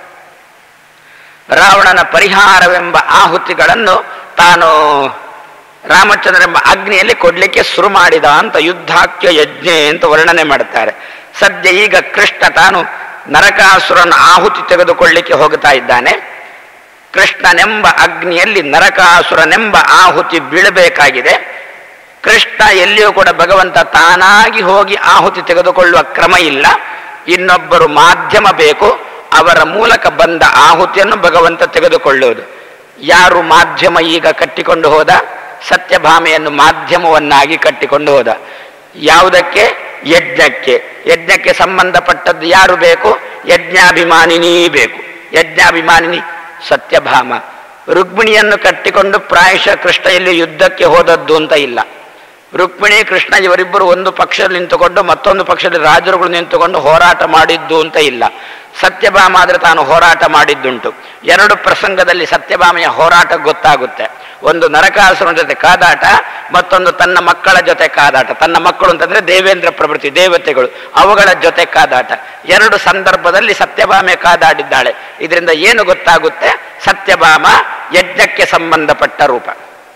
ರಾವಣನ ಪರಿಹಾರವೆಂಬ ಆಹುತಿಗಳನ್ನು ತಾನು ರಾಮಚಂದ್ರನೆಂಬ ಅಗ್ನಿಯಲ್ಲಿ ಕೊಡ್ಲಿಕ್ಕೆ ಶುರು ಮಾಡಿದ ಅಂತ ಯುದ್ಧಾಖ್ಯ ಯಜ್ಞ ಅಂತ ವರ್ಣನೆ ಮಾಡ್ತಾರೆ. ಸದ್ಯ ಈಗ ಕೃಷ್ಣ ತಾನು ನರಕಾಸುರನ ಆಹುತಿ ತೆಗೆದುಕೊಳ್ಳಿಕ್ಕೆ ಹೋಗ್ತಾ ಇದ್ದಾನೆ. ಕೃಷ್ಣನೆಂಬ ಅಗ್ನಿಯಲ್ಲಿ ನರಕಾಸುರನೆಂಬ ಆಹುತಿ ಬೀಳಬೇಕಾಗಿದೆ. ಕೃಷ್ಣ ಎಲ್ಲಿಯೂ ಕೂಡ ಭಗವಂತ ತಾನಾಗಿ ಹೋಗಿ ಆಹುತಿ ತೆಗೆದುಕೊಳ್ಳುವ ಕ್ರಮ ಇಲ್ಲ, ಇನ್ನೊಬ್ಬರು ಮಾಧ್ಯಮ ಬೇಕು. ಅವರ ಮೂಲಕ ಬಂದ ಆಹುತಿಯನ್ನು ಭಗವಂತ ತೆಗೆದುಕೊಳ್ಳುವುದು. ಯಾರು ಮಾಧ್ಯಮ ಈಗ ಕಟ್ಟಿಕೊಂಡು ಹೋದ? ಸತ್ಯಭಾಮೆಯನ್ನು ಮಾಧ್ಯಮವನ್ನಾಗಿ ಕಟ್ಟಿಕೊಂಡು ಹೋದ. ಯಾವುದಕ್ಕೆ? ಯಜ್ಞಕ್ಕೆ. ಯಜ್ಞಕ್ಕೆ ಸಂಬಂಧಪಟ್ಟದ್ದು ಯಾರು ಬೇಕು? ಯಜ್ಞಾಭಿಮಾನಿನಿ ಬೇಕು. ಯಜ್ಞಾಭಿಮಾನಿನಿ ಸತ್ಯಭಾಮ. ರುಕ್ಮಿಣಿಯನ್ನು ಕಟ್ಟಿಕೊಂಡು ಪ್ರಾಯಶಃ ಕೃಷ್ಣ ಇಲ್ಲಿ ಯುದ್ಧಕ್ಕೆ ಹೋದದ್ದು ಅಂತ ಇಲ್ಲ. ರುಕ್ಮಿಣಿ ಕೃಷ್ಣ ಇವರಿಬ್ಬರು ಒಂದು ಪಕ್ಷದಲ್ಲಿ ನಿಂತುಕೊಂಡು ಮತ್ತೊಂದು ಪಕ್ಷದಲ್ಲಿ ರಾಜರುಗಳು ನಿಂತುಕೊಂಡು ಹೋರಾಟ ಮಾಡಿದ್ದು ಅಂತ ಇಲ್ಲ. ಸತ್ಯಭಾಮ ಆದರೆ ತಾನು ಹೋರಾಟ ಮಾಡಿದ್ದುಂಟು. ಎರಡು ಪ್ರಸಂಗದಲ್ಲಿ ಸತ್ಯಭಾಮೆಯ ಹೋರಾಟ ಗೊತ್ತಾಗುತ್ತೆ. ಒಂದು ನರಕಾಸುರನ ಜೊತೆ ಕಾದಾಟ, ಮತ್ತೊಂದು ತನ್ನ ಮಕ್ಕಳ ಜೊತೆ ಕಾದಾಟ. ತನ್ನ ಮಕ್ಕಳು ಅಂತಂದ್ರೆ ದೇವೇಂದ್ರ ಪ್ರಭೃತಿ ದೇವತೆಗಳು, ಅವುಗಳ ಜೊತೆ ಕಾದಾಟ. ಎರಡು ಸಂದರ್ಭದಲ್ಲಿ ಸತ್ಯಭಾಮೆ ಕಾದಾಡಿದ್ದಾಳೆ. ಇದರಿಂದ ಏನು ಗೊತ್ತಾಗುತ್ತೆ? ಸತ್ಯಭಾಮ ಯಜ್ಞಕ್ಕೆ ಸಂಬಂಧಪಟ್ಟ ರೂಪ.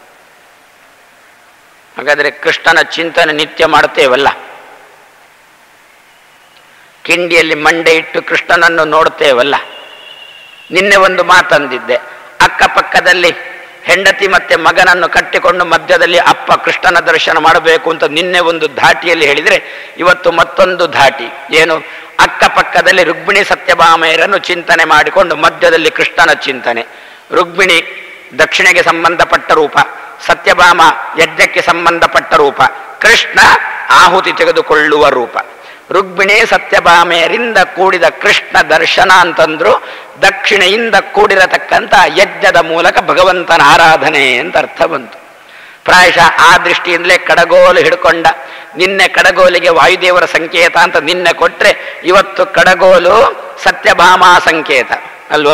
ಹಾಗಾದರೆ ಕೃಷ್ಣನ ಚಿಂತನೆ ನಿತ್ಯ ಮಾಡ್ತೇವಲ್ಲ, ಕಿಂಡಿಯಲ್ಲಿ ಮಂಡೆ ಇಟ್ಟು ಕೃಷ್ಣನನ್ನು ನೋಡ್ತೇವಲ್ಲ. ನಿನ್ನೆ ಒಂದು ಮಾತಂದಿದ್ದೆ, ಅಕ್ಕಪಕ್ಕದಲ್ಲಿ ಹೆಂಡತಿ ಮತ್ತೆ ಮಗನನ್ನು ಕಟ್ಟಿಕೊಂಡು ಮಧ್ಯದಲ್ಲಿ ಅಪ್ಪ ಕೃಷ್ಣನ ದರ್ಶನ ಮಾಡಬೇಕು ಅಂತ ನಿನ್ನೆ ಒಂದು ಧಾಟಿಯಲ್ಲಿ ಹೇಳಿದರೆ, ಇವತ್ತು ಮತ್ತೊಂದು ಧಾಟಿ. ಏನು? ಅಕ್ಕಪಕ್ಕದಲ್ಲಿ ರುಕ್ಮಿಣಿ ಸತ್ಯಭಾಮೆಯರನ್ನು ಚಿಂತನೆ ಮಾಡಿಕೊಂಡು ಮಧ್ಯದಲ್ಲಿ ಕೃಷ್ಣನ ಚಿಂತನೆ. ರುಕ್ಮಿಣಿ ದಕ್ಷಿಣೆಗೆ ಸಂಬಂಧಪಟ್ಟ ರೂಪ, ಸತ್ಯಭಾಮ ಯಜ್ಞಕ್ಕೆ ಸಂಬಂಧಪಟ್ಟ ರೂಪ, ಕೃಷ್ಣ ಆಹುತಿ ತೆಗೆದುಕೊಳ್ಳುವ ರೂಪ. ರುಕ್ಮಿಣಿ ಸತ್ಯಭಾಮೆಯರಿಂದ ಕೂಡಿದ ಕೃಷ್ಣ ದರ್ಶನ ಅಂತಂದ್ರು ದಕ್ಷಿಣೆಯಿಂದ ಕೂಡಿರತಕ್ಕಂಥ ಯಜ್ಞದ ಮೂಲಕ ಭಗವಂತನ ಆರಾಧನೆ ಅಂತ ಅರ್ಥ ಬಂತು. ಪ್ರಾಯಶಃ ಆ ದೃಷ್ಟಿಯಿಂದಲೇ ಕಡಗೋಲು ಹಿಡ್ಕೊಂಡ. ನಿನ್ನೆ ಕಡಗೋಲಿಗೆ ವಾಯುದೇವರ ಸಂಕೇತ ಅಂತ ನಿನ್ನೆ ಕೊಟ್ರೆ, ಇವತ್ತು ಕಡಗೋಲು ಸತ್ಯಭಾಮಾ ಸಂಕೇತ ಅಲ್ವಾ?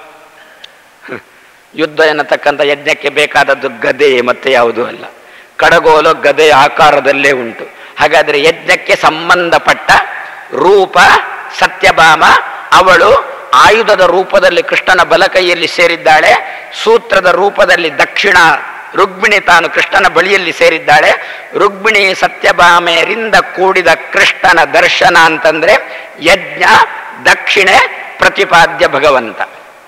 ಯುದ್ಧ ಎನ್ನತಕ್ಕಂಥ ಯಜ್ಞಕ್ಕೆ ಬೇಕಾದದ್ದು ಗದೆ, ಮತ್ತೆ ಯಾವುದೂ ಅಲ್ಲ. ಕಡಗೋಲು ಗದೆಯ ಆಕಾರದಲ್ಲೇ ಉಂಟು. ಹಾಗಾದರೆ ಯಜ್ಞಕ್ಕೆ ಸಂಬಂಧಪಟ್ಟ ರೂಪ ಸತ್ಯಭಾಮ. ಅವಳು ಆಯುಧದ ರೂಪದಲ್ಲಿ ಕೃಷ್ಣನ ಬಲಕೈಯಲ್ಲಿ ಸೇರಿದ್ದಾಳೆ, ಸೂತ್ರದ ರೂಪದಲ್ಲಿ ದಕ್ಷಿಣ ರುಕ್ಮಿಣಿ ತಾನು ಕೃಷ್ಣನ ಬಳಿಯಲ್ಲಿ ಸೇರಿದ್ದಾಳೆ. ರುಕ್ಮಿಣಿ ಸತ್ಯಭಾಮೆಯರಿಂದ ಕೂಡಿದ ಕೃಷ್ಣನ ದರ್ಶನ ಅಂತಂದ್ರೆ ಯಜ್ಞ, ದಕ್ಷಿಣೆ, ಪ್ರತಿಪಾದ್ಯ ಭಗವಂತ.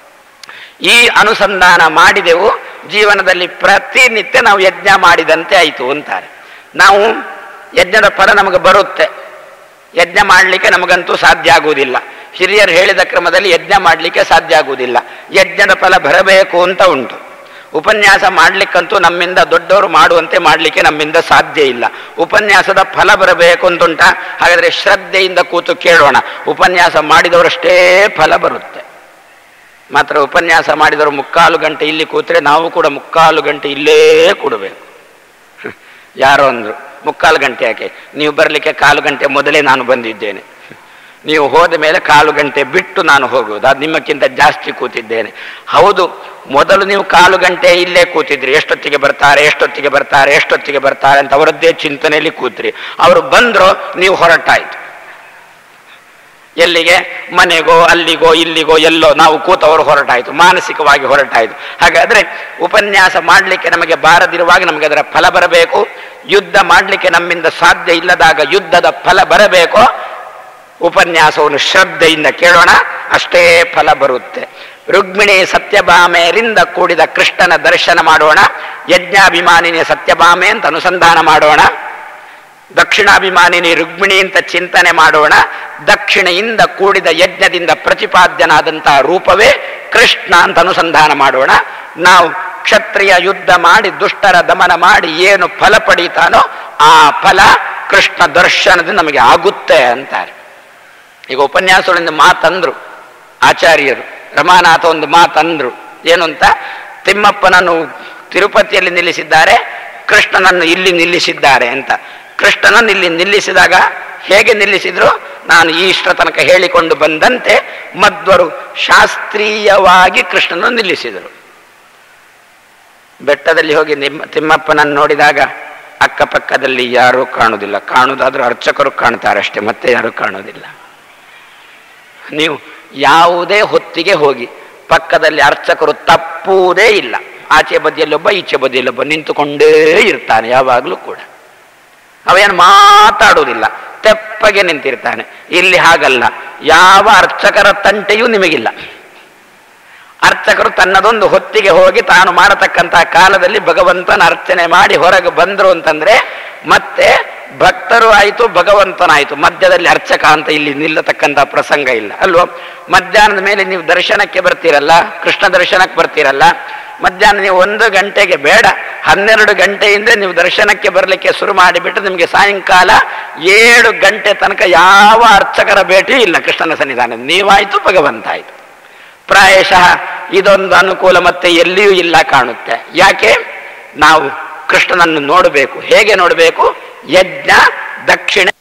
ಈ ಅನುಸಂಧಾನ ಮಾಡಿದೆವು, ಜೀವನದಲ್ಲಿ ಪ್ರತಿನಿತ್ಯ ನಾವು ಯಜ್ಞ ಮಾಡಿದಂತೆ ಆಯಿತು ಅಂತಾರೆ. ನಾವು ಯಜ್ಞದ ಫಲ ನಮಗೆ ಬರುತ್ತೆ, ಯಜ್ಞ ಮಾಡಲಿಕ್ಕೆ ನಮಗಂತೂ ಸಾಧ್ಯ ಆಗುವುದಿಲ್ಲ. ಹಿರಿಯರು ಹೇಳಿದ ಕ್ರಮದಲ್ಲಿ ಯಜ್ಞ ಮಾಡಲಿಕ್ಕೆ ಸಾಧ್ಯ ಆಗುವುದಿಲ್ಲ. ಯಜ್ಞದ ಫಲ ಬರಬೇಕು ಅಂತ ಉಂಟು. ಉಪನ್ಯಾಸ ಮಾಡಲಿಕ್ಕಂತೂ ನಮ್ಮಿಂದ ದೊಡ್ಡವರು ಮಾಡುವಂತೆ ಮಾಡಲಿಕ್ಕೆ ನಮ್ಮಿಂದ ಸಾಧ್ಯ ಇಲ್ಲ. ಉಪನ್ಯಾಸದ ಫಲ ಬರಬೇಕು ಅಂತುಂಟ. ಹಾಗಾದರೆ ಶ್ರದ್ಧೆಯಿಂದ ಕೂತು ಕೇಳೋಣ. ಉಪನ್ಯಾಸ ಮಾಡಿದವರಷ್ಟೇ ಫಲ ಬರುತ್ತೆ. ಮಾತ್ರ ಉಪನ್ಯಾಸ ಮಾಡಿದವರು 3/4 ಗಂಟೆ ಇಲ್ಲಿ ಕೂತ್ರೆ ನಾವು ಕೂಡ 3/4 ಗಂಟೆ ಇಲ್ಲೇ ಕೂಡಬೇಕು. ಯಾರೋ ಅಂದರು, 3/4 ಗಂಟೆ ಯಾಕೆ? ನೀವು ಬರಲಿಕ್ಕೆ 1/4 ಗಂಟೆ ಮೊದಲೇ ನಾನು ಬಂದಿದ್ದೇನೆ. ನೀವು ಹೋದ ಮೇಲೆ 1/4 ಗಂಟೆ ಬಿಟ್ಟು ನಾನು ಹೋಗುವುದು, ಅದು ನಿಮ್ಮಕ್ಕಿಂತ ಜಾಸ್ತಿ ಕೂತಿದ್ದೇನೆ. ಹೌದು, ಮೊದಲು ನೀವು 1/4 ಗಂಟೆ ಇಲ್ಲೇ ಕೂತಿದ್ರಿ. ಎಷ್ಟೊತ್ತಿಗೆ ಬರ್ತಾರೆ ಎಷ್ಟೊತ್ತಿಗೆ ಬರ್ತಾರೆ ಎಷ್ಟೊತ್ತಿಗೆ ಬರ್ತಾರೆ ಅಂತ ಅವರದ್ದೇ ಚಿಂತನೆಯಲ್ಲಿ ಕೂತ್ರಿ. ಅವರು ಬಂದ್ರು, ನೀವು ಹೊರಟಾಯ್ತು. ಎಲ್ಲಿಗೆ? ಮನೆಗೋ ಅಲ್ಲಿಗೋ ಇಲ್ಲಿಗೋ ಎಲ್ಲೋ ನಾವು ಕೂತವರು ಹೊರಟಾಯ್ತು, ಮಾನಸಿಕವಾಗಿ ಹೊರಟಾಯ್ತು. ಹಾಗಾದ್ರೆ ಉಪನ್ಯಾಸ ಮಾಡಲಿಕ್ಕೆ ನಮಗೆ ಬಾರದಿರುವಾಗ ನಮಗೆ ಅದರ ಫಲ ಬರಬೇಕು. ಯುದ್ಧ ಮಾಡಲಿಕ್ಕೆ ನಮ್ಮಿಂದ ಸಾಧ್ಯ ಇಲ್ಲದಾಗ ಯುದ್ಧದ ಫಲ ಬರಬೇಕು. ಉಪನ್ಯಾಸವನ್ನು ಶ್ರದ್ಧೆಯಿಂದ ಕೇಳೋಣ, ಅಷ್ಟೇ ಫಲ ಬರುತ್ತೆ. ರುಕ್ಮಿಣಿ ಸತ್ಯಭಾಮೆಯರಿಂದ ಕೂಡಿದ ಕೃಷ್ಣನ ದರ್ಶನ ಮಾಡೋಣ. ಯಜ್ಞಾಭಿಮಾನಿನಿ ಸತ್ಯಭಾಮೆ ಅಂತ ಅನುಸಂಧಾನ ಮಾಡೋಣ. ದಕ್ಷಿಣಾಭಿಮಾನಿನಿ ರುಕ್ಮಿಣಿ ಅಂತ ಚಿಂತನೆ ಮಾಡೋಣ. ದಕ್ಷಿಣೆಯಿಂದ ಕೂಡಿದ ಯಜ್ಞದಿಂದ ಪ್ರತಿಪಾದ್ಯನಾದಂತಹ ರೂಪವೇ ಕೃಷ್ಣ ಅಂತ ಅನುಸಂಧಾನ ಮಾಡೋಣ. ನಾವು ಕ್ಷತ್ರಿಯ ಯುದ್ಧ ಮಾಡಿ ದುಷ್ಟರ ದಮನ ಮಾಡಿ ಏನು ಫಲ ಪಡೀತಾನೋ ಆ ಫಲ ಕೃಷ್ಣ ದರ್ಶನದಿಂದ ನಮಗೆ ಆಗುತ್ತೆ ಅಂತಾರೆ. ಈಗ ಉಪನ್ಯಾಸಗಳಿಂದ ಮಾತಂದ್ರು ಆಚಾರ್ಯರು, ರಮಾನಾಥ ಒಂದು ಮಾತಂದ್ರು. ಏನು ಅಂತ? ತಿಮ್ಮಪ್ಪನನ್ನು ತಿರುಪತಿಯಲ್ಲಿ ನಿಲ್ಲಿಸಿದ್ದಾರೆ, ಕೃಷ್ಣನನ್ನು ಇಲ್ಲಿ ನಿಲ್ಲಿಸಿದ್ದಾರೆ ಅಂತ. ಕೃಷ್ಣನನ್ನು ಇಲ್ಲಿ ನಿಲ್ಲಿಸಿದಾಗ ಹೇಗೆ ನಿಲ್ಲಿಸಿದ್ರು? ನಾನು ಇಷ್ಟರ ತನಕ ಹೇಳಿಕೊಂಡು ಬಂದಂತೆ ಮಧ್ವರು ಶಾಸ್ತ್ರೀಯವಾಗಿ ಕೃಷ್ಣನನ್ನು ನಿಲ್ಲಿಸಿದರು. ಬೆಟ್ಟದಲ್ಲಿ ಹೋಗಿ ತಿಮ್ಮಪ್ಪನನ್ನು ನೋಡಿದಾಗ ಅಕ್ಕಪಕ್ಕದಲ್ಲಿ ಯಾರೂ ಕಾಣುವುದಿಲ್ಲ. ಕಾಣುವುದಾದ್ರೂ ಅರ್ಚಕರು ಕಾಣ್ತಾರೆ ಅಷ್ಟೇ, ಮತ್ತೆ ಯಾರೂ ಕಾಣುವುದಿಲ್ಲ. ನೀವು ಯಾವುದೇ ಹೊತ್ತಿಗೆ ಹೋಗಿ ಪಕ್ಕದಲ್ಲಿ ಅರ್ಚಕರು ತಪ್ಪುವುದೇ ಇಲ್ಲ. ಆಚೆ ಬದಿಯಲ್ಲೊಬ್ಬ ಈಚೆ ಬದಿಯಲ್ಲೊಬ್ಬ ನಿಂತುಕೊಂಡೇ ಇರ್ತಾನೆ ಯಾವಾಗಲೂ ಕೂಡ. ಅವೇನು ಮಾತಾಡುವುದಿಲ್ಲ, ತೆಪ್ಪಗೆ ನಿಂತಿರ್ತಾನೆ. ಇಲ್ಲಿ ಹಾಗಲ್ಲ, ಯಾವ ಅರ್ಚಕರ ತಂಟೆಯೂ ನಿಮಗಿಲ್ಲ. ಅರ್ಚಕರು ತನ್ನದೊಂದು ಹೊತ್ತಿಗೆ ಹೋಗಿ ತಾನು ಮಾಡತಕ್ಕಂತಹ ಕಾಲದಲ್ಲಿ ಭಗವಂತನ ಅರ್ಚನೆ ಮಾಡಿ ಹೊರಗೆ ಬಂದರು ಅಂತಂದ್ರೆ ಮತ್ತೆ ಭಕ್ತರು ಆಯಿತು, ಭಗವಂತನಾಯಿತು. ಮಧ್ಯದಲ್ಲಿ ಅರ್ಚಕ ಅಂತ ಇಲ್ಲಿ ನಿಲ್ಲತಕ್ಕಂಥ ಪ್ರಸಂಗ ಇಲ್ಲ ಅಲ್ವೋ? ಮಧ್ಯಾಹ್ನದ ಮೇಲೆ ನೀವು ದರ್ಶನಕ್ಕೆ ಬರ್ತೀರಲ್ಲ, ಕೃಷ್ಣ ದರ್ಶನಕ್ಕೆ ಬರ್ತೀರಲ್ಲ, ಮಧ್ಯಾಹ್ನ ನೀವು 1 ಗಂಟೆಗೆ ಬೇಡ 12 ಗಂಟೆಯಿಂದ ನೀವು ದರ್ಶನಕ್ಕೆ ಬರಲಿಕ್ಕೆ ಶುರು ಮಾಡಿಬಿಟ್ಟು ನಿಮಗೆ ಸಾಯಂಕಾಲ 7 ಗಂಟೆ ತನಕ ಯಾವ ಅರ್ಚಕರ ಭೇಟಿ ಇಲ್ಲ ಕೃಷ್ಣನ ಸನ್ನಿಧಾನ. ನೀವಾಯಿತು, ಭಗವಂತ ಆಯಿತು. ಪ್ರಾಯಶಃ ಇದೊಂದು ಅನುಕೂಲ ಮತ್ತೆ ಎಲ್ಲಿಯೂ ಇಲ್ಲ ಕಾಣುತ್ತೆ. ಯಾಕೆ? ನಾವು ಕೃಷ್ಣನನ್ನು ನೋಡಬೇಕು. ಹೇಗೆ ನೋಡಬೇಕು? ಯಜ್ಞ ದಕ್ಷಿಣೆ